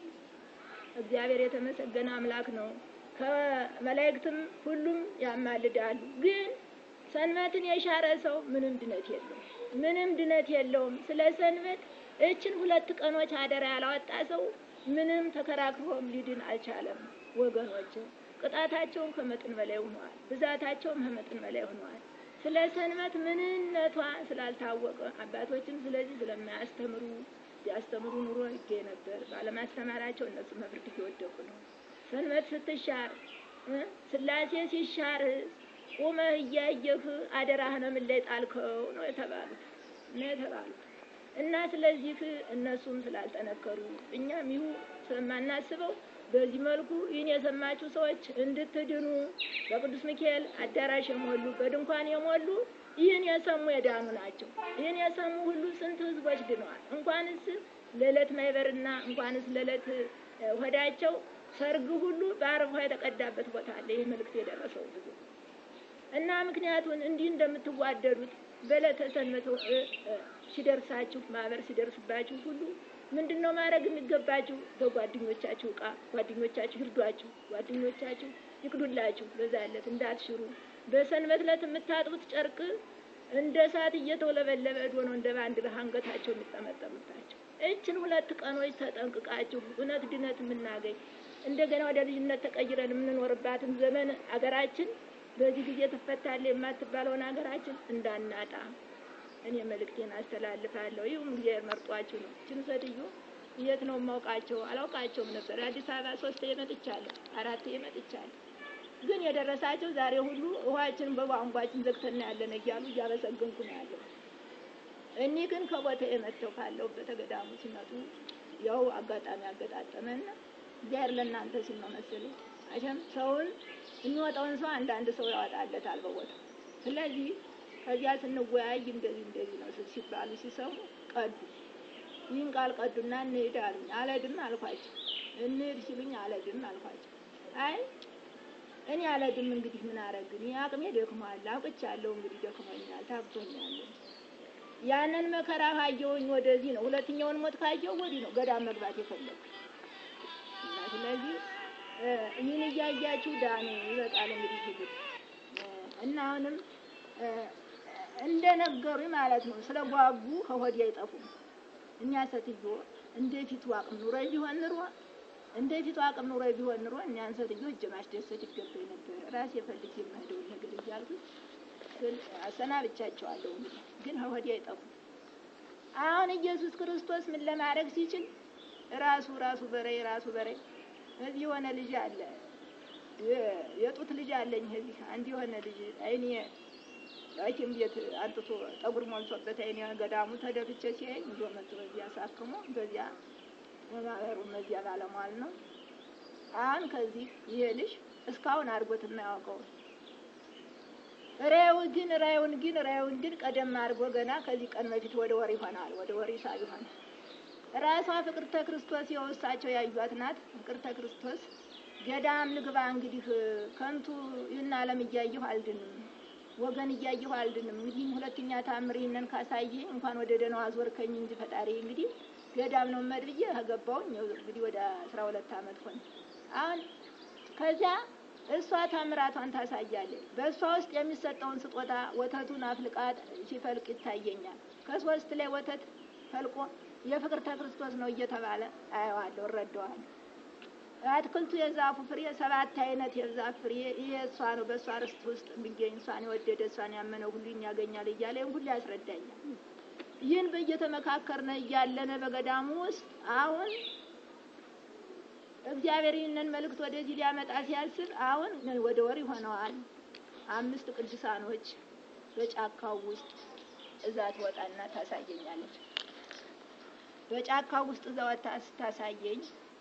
እግዚአብሔር የተመሰገነ አምላክ ነው። ከመላእክትም ሁሉም ያማልዳሉ። ግን ሰንበትን የሻረ ሰው ምንም ድነት የለውም። ስለ ሰንበት እችን 2 ቀኖች አደራ ያላወጣ ሰው ምንም ተከራክሮም ሊድን አልቻለም። ወገኖች ቅጣታቸውን ከመጠን በላይ ሆኗል፣ ብዛታቸውም ከመጠን በላይ ሆኗል። ስለ ሰንበት ምንነቷ ስላልታወቀ አባቶችም ስለዚህ ስለማያስተምሩ ያስተምሩ ኑሮ ይገኝ ነበር። ባለማስተማራቸው እነሱ መፍርድ እየወደቁ ነው። ሰንበት ስትሻር ስላሴ ሲሻር ቁመህ እያየህ አደራህን ምን ላይ ጣልከው ነው የተባሉት እና ስለዚህ እነሱም ስላልጠነከሩ እኛም ይሁ ስለማናስበው በዚህ መልኩ ይህን የሰማችሁ ሰዎች እንድትድኑ በቅዱስ ሚካኤል አዳራሽ የሞሉ በድንኳን የሞሉ ይህን የሰሙ የዳኑ ናቸው። ይህን የሰሙ ሁሉ ስንት ህዝቦች ድነዋል። እንኳንስ ለዕለት ማይበርና እንኳንስ ለዕለት ሆዳቸው ሰርግ ሁሉ በአረፋ የተቀዳበት ቦታ አለ። ይህ መልእክት የደረሰው ብዙ እና ምክንያቱን እንዲህ እንደምትዋደዱት በዕለተ ሰንበት ሲደርሳችሁ ማህበር ሲደርስባችሁ ሁሉ ምንድነው ማድረግ የሚገባችሁ? በጓደኞቻችሁ ዕቃ ጓደኞቻችሁ ይርዷችሁ፣ ጓደኞቻችሁ ይቅዱላችሁ በዛለት እንዳትሽሩ። በሰንበት ዕለት የምታጥቡት ጨርቅ እንደ እሳት እየተውለበለበ ነው እንደ ባንዲራ አንገታቸው የሚጠመጠምባቸው። እችን 2 ቀኖች ተጠንቅቃችሁ እውነት ድነት የምናገኝ እንደገና ወደ ልጅነት ተቀይረን የምንኖርባትን ዘመን አገራችን በዚህ ጊዜ ትፈታለች የማትባለውን አገራችን እንዳናጣ እኔ መልእክቴን አስተላልፋለሁ። ይሁን እግዚአብሔር መርጧችሁ ነው። እችን ሴትዮ የት ነው የማውቃቸው? አላውቃቸውም ነበር። አዲስ አበባ 3 መጥቻለሁ፣ 4 መጥቻለሁ። ግን የደረሳቸው ዛሬ ሁሉ ውሃችን በቧንቧችን ዘግተን ያለን እያሉ እያመሰገንኩ ነው ያለው። እኔ ግን ከቦታዬ መጥተው ካለሁበት ገዳሙ ሲመጡ ያው አጋጣሚ አገጣጠመን። እግዚአብሔር ለእናንተ ሲል ነው መሰለኝ። አሸም ሰውን የሚወጣውን ሰው አንዳንድ ሰው ያወጣለታል በቦታው። ስለዚህ ከዚያ ስንወያይ እንደዚህ ነው ሲባሉ ሲሰሙ ቀዱ። ይህን ቃል ቀዱና እንሂድ አሉኝ። አልሄድም አልኳቸው። እንሂድ ሲሉኝ አልሄድም አልኳቸው። አይ እኔ አልሄድም እንግዲህ ምን አደረግን? አቅሜ ደክሟል፣ አውቅቻለሁ እንግዲህ ደክሞኛል፣ ታክቶኛል። ያንን መከራ ካየሁኝ ወደዚህ ነው። ሁለተኛውን ሞት ካየሁ ወዲህ ነው ገዳም መግባት የፈለኩት። እና ስለዚህ ይህን እያያችሁ ዳኑ ይበቃል እንግዲህ ይሁን እና አሁንም እንደነገሩኝ ማለት ነው ስለጓጉ ከሆዴ አይጠፉም። እኛ ሴትዮ እንደፊቱ አቅም ኑሮ ቢሆን ኑሮ እኛን ሴትዮ እጅ ማስደሰት ይገባኝ ነበር። ራሴ ፈልጌ የምሄደውን ነገር እያልኩኝ አሰናብቻቸዋለሁ። እንግዲህ ግን ከሆዴ አይጠፉም። አሁን ኢየሱስ ክርስቶስ ምን ለማድረግ ሲችል ራሱ በሬ እዚህ የሆነ ልጅ አለ፣ የጡት ልጅ አለኝ። እዚህ አንድ የሆነ ልጅ አይኔ ሐኪም ቤት አንጥቶ ጠጉር ሞልቶበት አይኔ ገዳሙ ተደፍቼ ሲያየኝ ይዞ መጥቶ በዚያ አሳክሞ በዚያ ማህበሩ መዚያ ባለሟል ነው። አሁን ከዚህ ይሄ ልጅ እስካሁን አድርጎት የማያውቀው ራዩን ግን ቀደም አድርጎ ገና ከዚህ ቀን በፊት ወደ ወር ይሆናል ይሆናል። ራሷ ፍቅርተ ክርስቶስ የወሳቸው ያዩት ናት። ፍቅርተ ክርስቶስ ገዳም ልግባ እንግዲህ ከንቱ ይህን ዓለም እያየሁ አልድንም፣ ወገን እያየሁ አልድንም። እንግዲህ ሁለተኛ ታምር ይህንን ካሳየኝ እንኳን ወደ ደህናው አዞርከኝ እንጂ ፈጣሪ እንግዲህ ገዳም ነው መድብዬ ከገባሁኝ እንግዲህ ወደ 12 ዓመት ሆነ። አሁን ከዚያ እሷ ታምራቷን ታሳያለች። በእሷ ውስጥ የሚሰጠውን ስጦታ ወተቱን አፍልቃት ሲፈልቅ ይታየኛል። ከ3 ላይ ወተት ፈልቆ የፍቅርተ ክርስቶስ ነው እየተባለ አየዋለሁ፣ እረዳዋለሁ። አትክልቱ የዛፉ ፍሬ 7 አይነት የዛፍ ፍሬ ይሄ እሷ ነው፣ በእሷ ርስት ውስጥ የሚገኝ እሷን የወደደ እሷን ያመነ ሁሉ ያገኛል እያለ ይህን ሁሉ ያስረዳኛል። ይህን በየተመካከርነ እያለነ በገዳሙ ውስጥ አሁን እግዚአብሔር ይህንን መልእክት ወደዚህ ሊያመጣ ሲያስብ አሁን ወደ ወር ይሆነዋል። 5 ቅዱሳኖች በጫካው ውስጥ እዛ ትወጣና ታሳየኛለች። በጫካው ውስጥ እዛ ወጣ ስታሳየኝ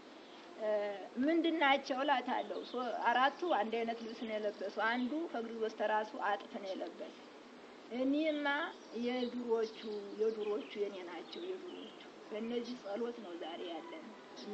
ምንድናቸው እላታለሁ። 4ቱ አንድ አይነት ልብስ ነው የለበሱ፣ አንዱ ከእግሩ በስተራሱ አጥፍ ነው የለበሰ። እኔማ የዱሮቹ የኔ ናቸው። የዱሮቹ በእነዚህ ጸሎት ነው ዛሬ ያለን።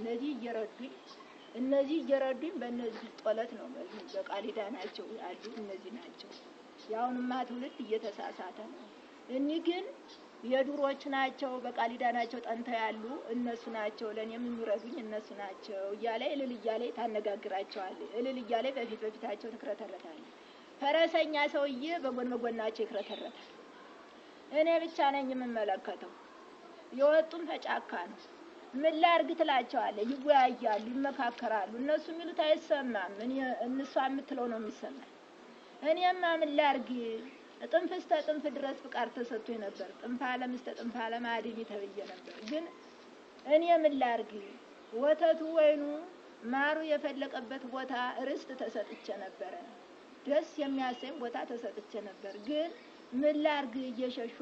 እነዚህ እየረዱኝ በእነዚህ ጸሎት ነው በቃሊዳ ናቸው ያሉ እነዚህ ናቸው። ያውንማ ትውልድ እየተሳሳተ ነው። እኒህ ግን የዱሮች ናቸው፣ በቃሊዳ ናቸው ጠንተው ያሉ እነሱ ናቸው፣ ለኔም የሚረዱኝ እነሱ ናቸው እያለ እልል እያለ ታነጋግራቸዋለች። እልል እያለ በፊታቸው ትክረተረታለች። ፈረሰኛ ሰውዬ በጎናቸው ይክረተረታል። እኔ ብቻ ነኝ የምመለከተው። የወጡም ተጫካ ነው። ምን ላድርግ ትላቸዋለች። ይወያያሉ፣ ይመካከራሉ። እነሱ የሚሉት አይሰማም፣ እነሱ የምትለው ነው የሚሰማኝ። እኔማ ምን ላድርግ ጥንፍ እስከ ጥንፍ ድረስ ፍቃድ ተሰጥቶኝ ነበር። ጥንፍ ዓለም እስከ ጥንፍ ዓለም አድኝ ተብዬ ነበር። ግን እኔ ምን ላድርግ ወተቱ ወይኑ ማሩ የፈለቀበት ቦታ ርስት ተሰጥቼ ነበር። ደስ የሚያሰኝ ቦታ ተሰጥቼ ነበር። ግን ምን ላድርግ እየሸሹ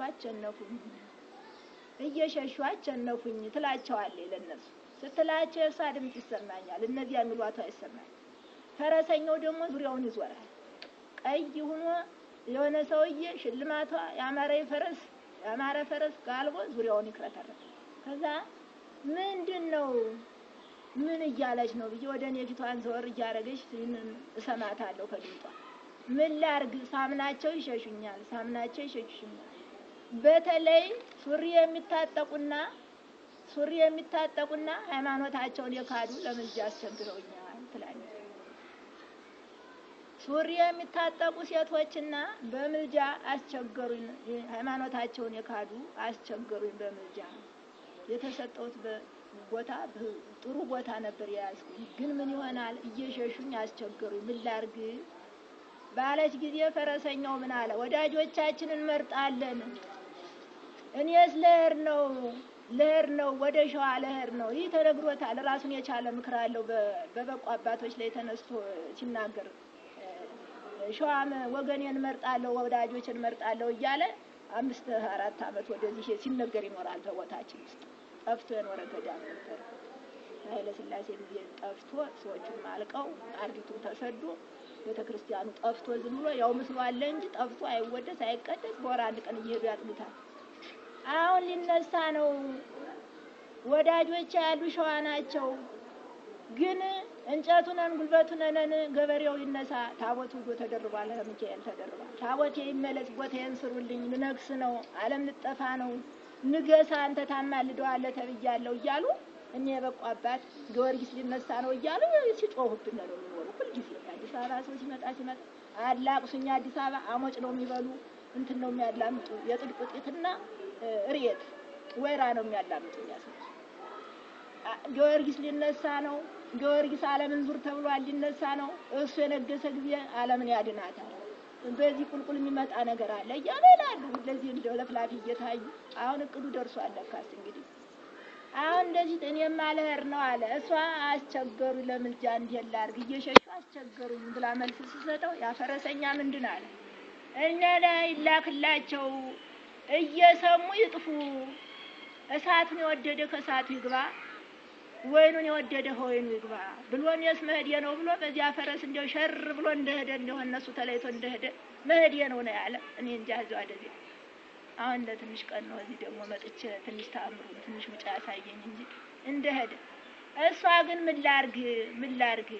አቸነፉኝ ትላቸዋለች። ለነሱ ስትላቸው የእሷ ድምፅ ይሰማኛል፣ እነዚያ የሚሏት አይሰማኝ። ፈረሰኛው ደግሞ ዙሪያውን ይዞራል። ቀይ ሆኖ የሆነ ሰውዬ ሽልማቷ ያማረ ፈረስ ጋልቦ ዙሪያውን ይክረተራል። ከዛ ምንድነው ምን እያለች ነው ብዬ ወደ እኔ ፊቷን ዘወር እያደረገች እሰማታለሁ ከድምጧ። ምን ላድርግ ሳምናቸው ይሸሹኛል። በተለይ ሱሪ የሚታጠቁና ሃይማኖታቸውን የካዱ ለምን ያስቸግረውኛል ትላለች። ሱሪ የሚታጠቁ ሴቶችና በምልጃ አስቸገሩኝ። ሃይማኖታቸውን የካዱ አስቸገሩኝ። በምልጃ የተሰጠሁት ቦታ ጥሩ ቦታ ነበር የያዝኩኝ፣ ግን ምን ይሆናል እየሸሹኝ አስቸገሩኝ። ምን ላድርግ ባለች ጊዜ ፈረሰኛው ምን አለ? ወዳጆቻችንን እንመርጣለን። እኔስ ልሄድ ነው ወደ ሸዋ ልሄድ ነው። ይህ ተነግሮታል። ራሱን የቻለ ምክር አለው። በበቁ አባቶች ላይ ተነስቶ ሲናገር ሸዋም ወገኔን እመርጣለሁ ወዳጆችን እመርጣለሁ እያለ 4 ዓመት ወደዚህ ሲነገር ይኖራል። በቦታችን ውስጥ ጠፍቶ የኖረ ገዳም ነበር። ኃይለ ሥላሴ ጊዜ ጠፍቶ ሰዎቹም አልቀው አርዲቱም ተሰዶ ቤተክርስቲያኑ ጠፍቶ ዝም ብሎ ያው ምስሉ አለ እንጂ ጠፍቶ አይወደስ አይቀደስ። በወር አንድ ቀን እየሄዱ ያጥሙታል። አሁን ሊነሳ ነው። ወዳጆች ያሉ ሸዋ ናቸው። ግን እንጨቱነን ጉልበቱነን ገበሬው ይነሳ። ታቦቱ ዶ ተደርቧል። ሚካኤል ተደርቧል። ታቦቴ ይመለስ፣ ቦታዬን ስሩልኝ፣ ልነግስ ነው፣ ዓለም ልጠፋ ነው፣ ንገሳ አንተ ታማልደዋለህ ተብያለሁ እያሉ እኔ የበቁ አባት ጊዮርጊስ ሊነሳ ነው እያሉ ሲጮሁብን ነው የሚኖሩ ሁልጊዜ። አዲስ አበባ ሰው ሲመጣ አላቅሱኝ። አዲስ አበባ አሞጭ ነው የሚበሉ፣ እንትን ነው የሚያላምጡ፣ የጥድ ቁጢትና እሬት ወይራ ነው የሚያላምጡ። ጊዮርጊስ ሊነሳ ነው፣ ጊዮርጊስ ዓለምን ዙር ተብሏል፣ ሊነሳ ነው። እሱ የነገሰ ጊዜ ዓለምን ያድናታል። በዚህ ቁልቁል የሚመጣ ነገር አለ እያሉ ይላሉ። ለዚህ እንደው ለፍላፊ እየታዩ አሁን እቅዱ ደርሷል። ለካስ እንግዲህ አሁን እንደዚህ እኔማ ልሄድ ነው አለ። እሷ አስቸገሩኝ ለምልጃ እንዴት ላድርግ እየሸሹ አስቸገሩኝ ብላ መልስ ስትሰጠው ያ ፈረሰኛ ምንድን አለ? እኛ ላይ ይላክላቸው እየሰሙ ይጥፉ። እሳቱን የወደደ ከእሳቱ ይግባ፣ ወይኑን የወደደ ከወይኑ ይግባ ብሎ እኔስ መሄዴ ነው ብሎ በዚያ ፈረስ እንደው ሸር ብሎ እንደሄደ እንደሆነ እነሱ ተለይቶ እንደሄደ መሄዴ ነው ያለ። እኔ እንጃ እዚያው አይደለም። አሁን ለትንሽ ቀን ነው እዚህ ደግሞ መጥቼ ትንሽ ታምሩን ትንሽ ምጫ ያሳየኝ እንጂ እንደሄደ። እሷ ግን ምን ላድርግ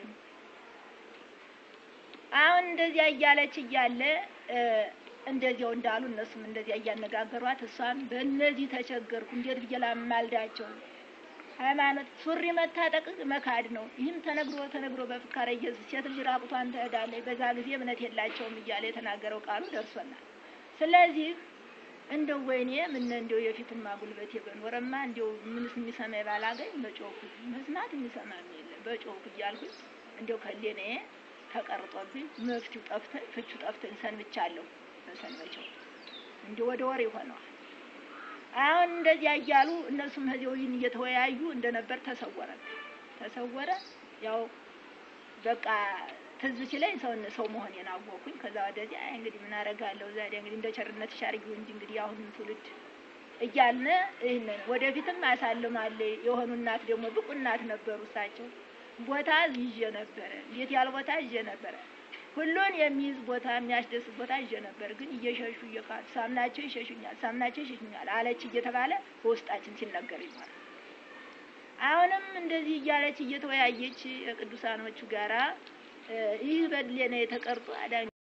አሁን እንደዚያ እያለች እያለ እንደዚያው እንዳሉ እነሱም እንደዚያ እያነጋገሯት እሷም በእነዚህ ተቸገርኩ እንዴት ብዬ ላማልዳቸው? ሃይማኖት ሱሪ መታጠቅ መካድ ነው። ይህም ተነግሮ በፍካረ ኢየሱስ ሴት ልጅ ራቁቷን ትሄዳለች፣ በዛ ጊዜ እምነት የላቸውም እያለ የተናገረው ቃሉ ደርሶናል። ስለዚህ እንደው ወይኔ ምን እንደው የፊትማ ጉልበቴ በኖረማ እንደው ምንስ የሚሰማ ባላገኝ በጮኩ መስማት የሚሰማ የለም በጮኩ እያልኩኝ እንደው ከሌኔ ተቀርጦብኝ መፍትው ጠፍተኝ ፍቹ ጠፍተኝ ሰንብቻለሁ። በሰንበቸው እንደው ወደ ወሬ ሆነዋል። አሁን እንደዚያ እያሉ እነሱም ህዚውን እየተወያዩ እንደነበር ተሰወረ። ያው በቃ ትዝ ሲለኝ ሰው መሆኔን አወኩኝ። ከዛ ወደዚያ እንግዲህ ምን አደርጋለሁ ዛሬ እንግዲህ እንደ ቸርነት ሻርጊው እንጂ እንግዲህ አሁን ትውልድ እያልን ይሄንን ወደፊትም አሳልማለ የሆኑ እናት ደግሞ ብቁ እናት ነበሩ። እሳቸው ቦታ ይዤ ነበር። እንዴት ያለ ቦታ ይዤ ነበር? ሁሉን የሚይዝ ቦታ የሚያስደስት ቦታ ይዤ ነበር። ግን እየሸሹ እየካዱ ሳምናቸው ይሸሹኛል አለች እየተባለ በውስጣችን ሲነገር ይኖራል። አሁንም እንደዚህ እያለች እየተወያየች ቅዱሳኖቹ ጋራ ይህ በድሌ ነው የተቀርጦ አዳኝ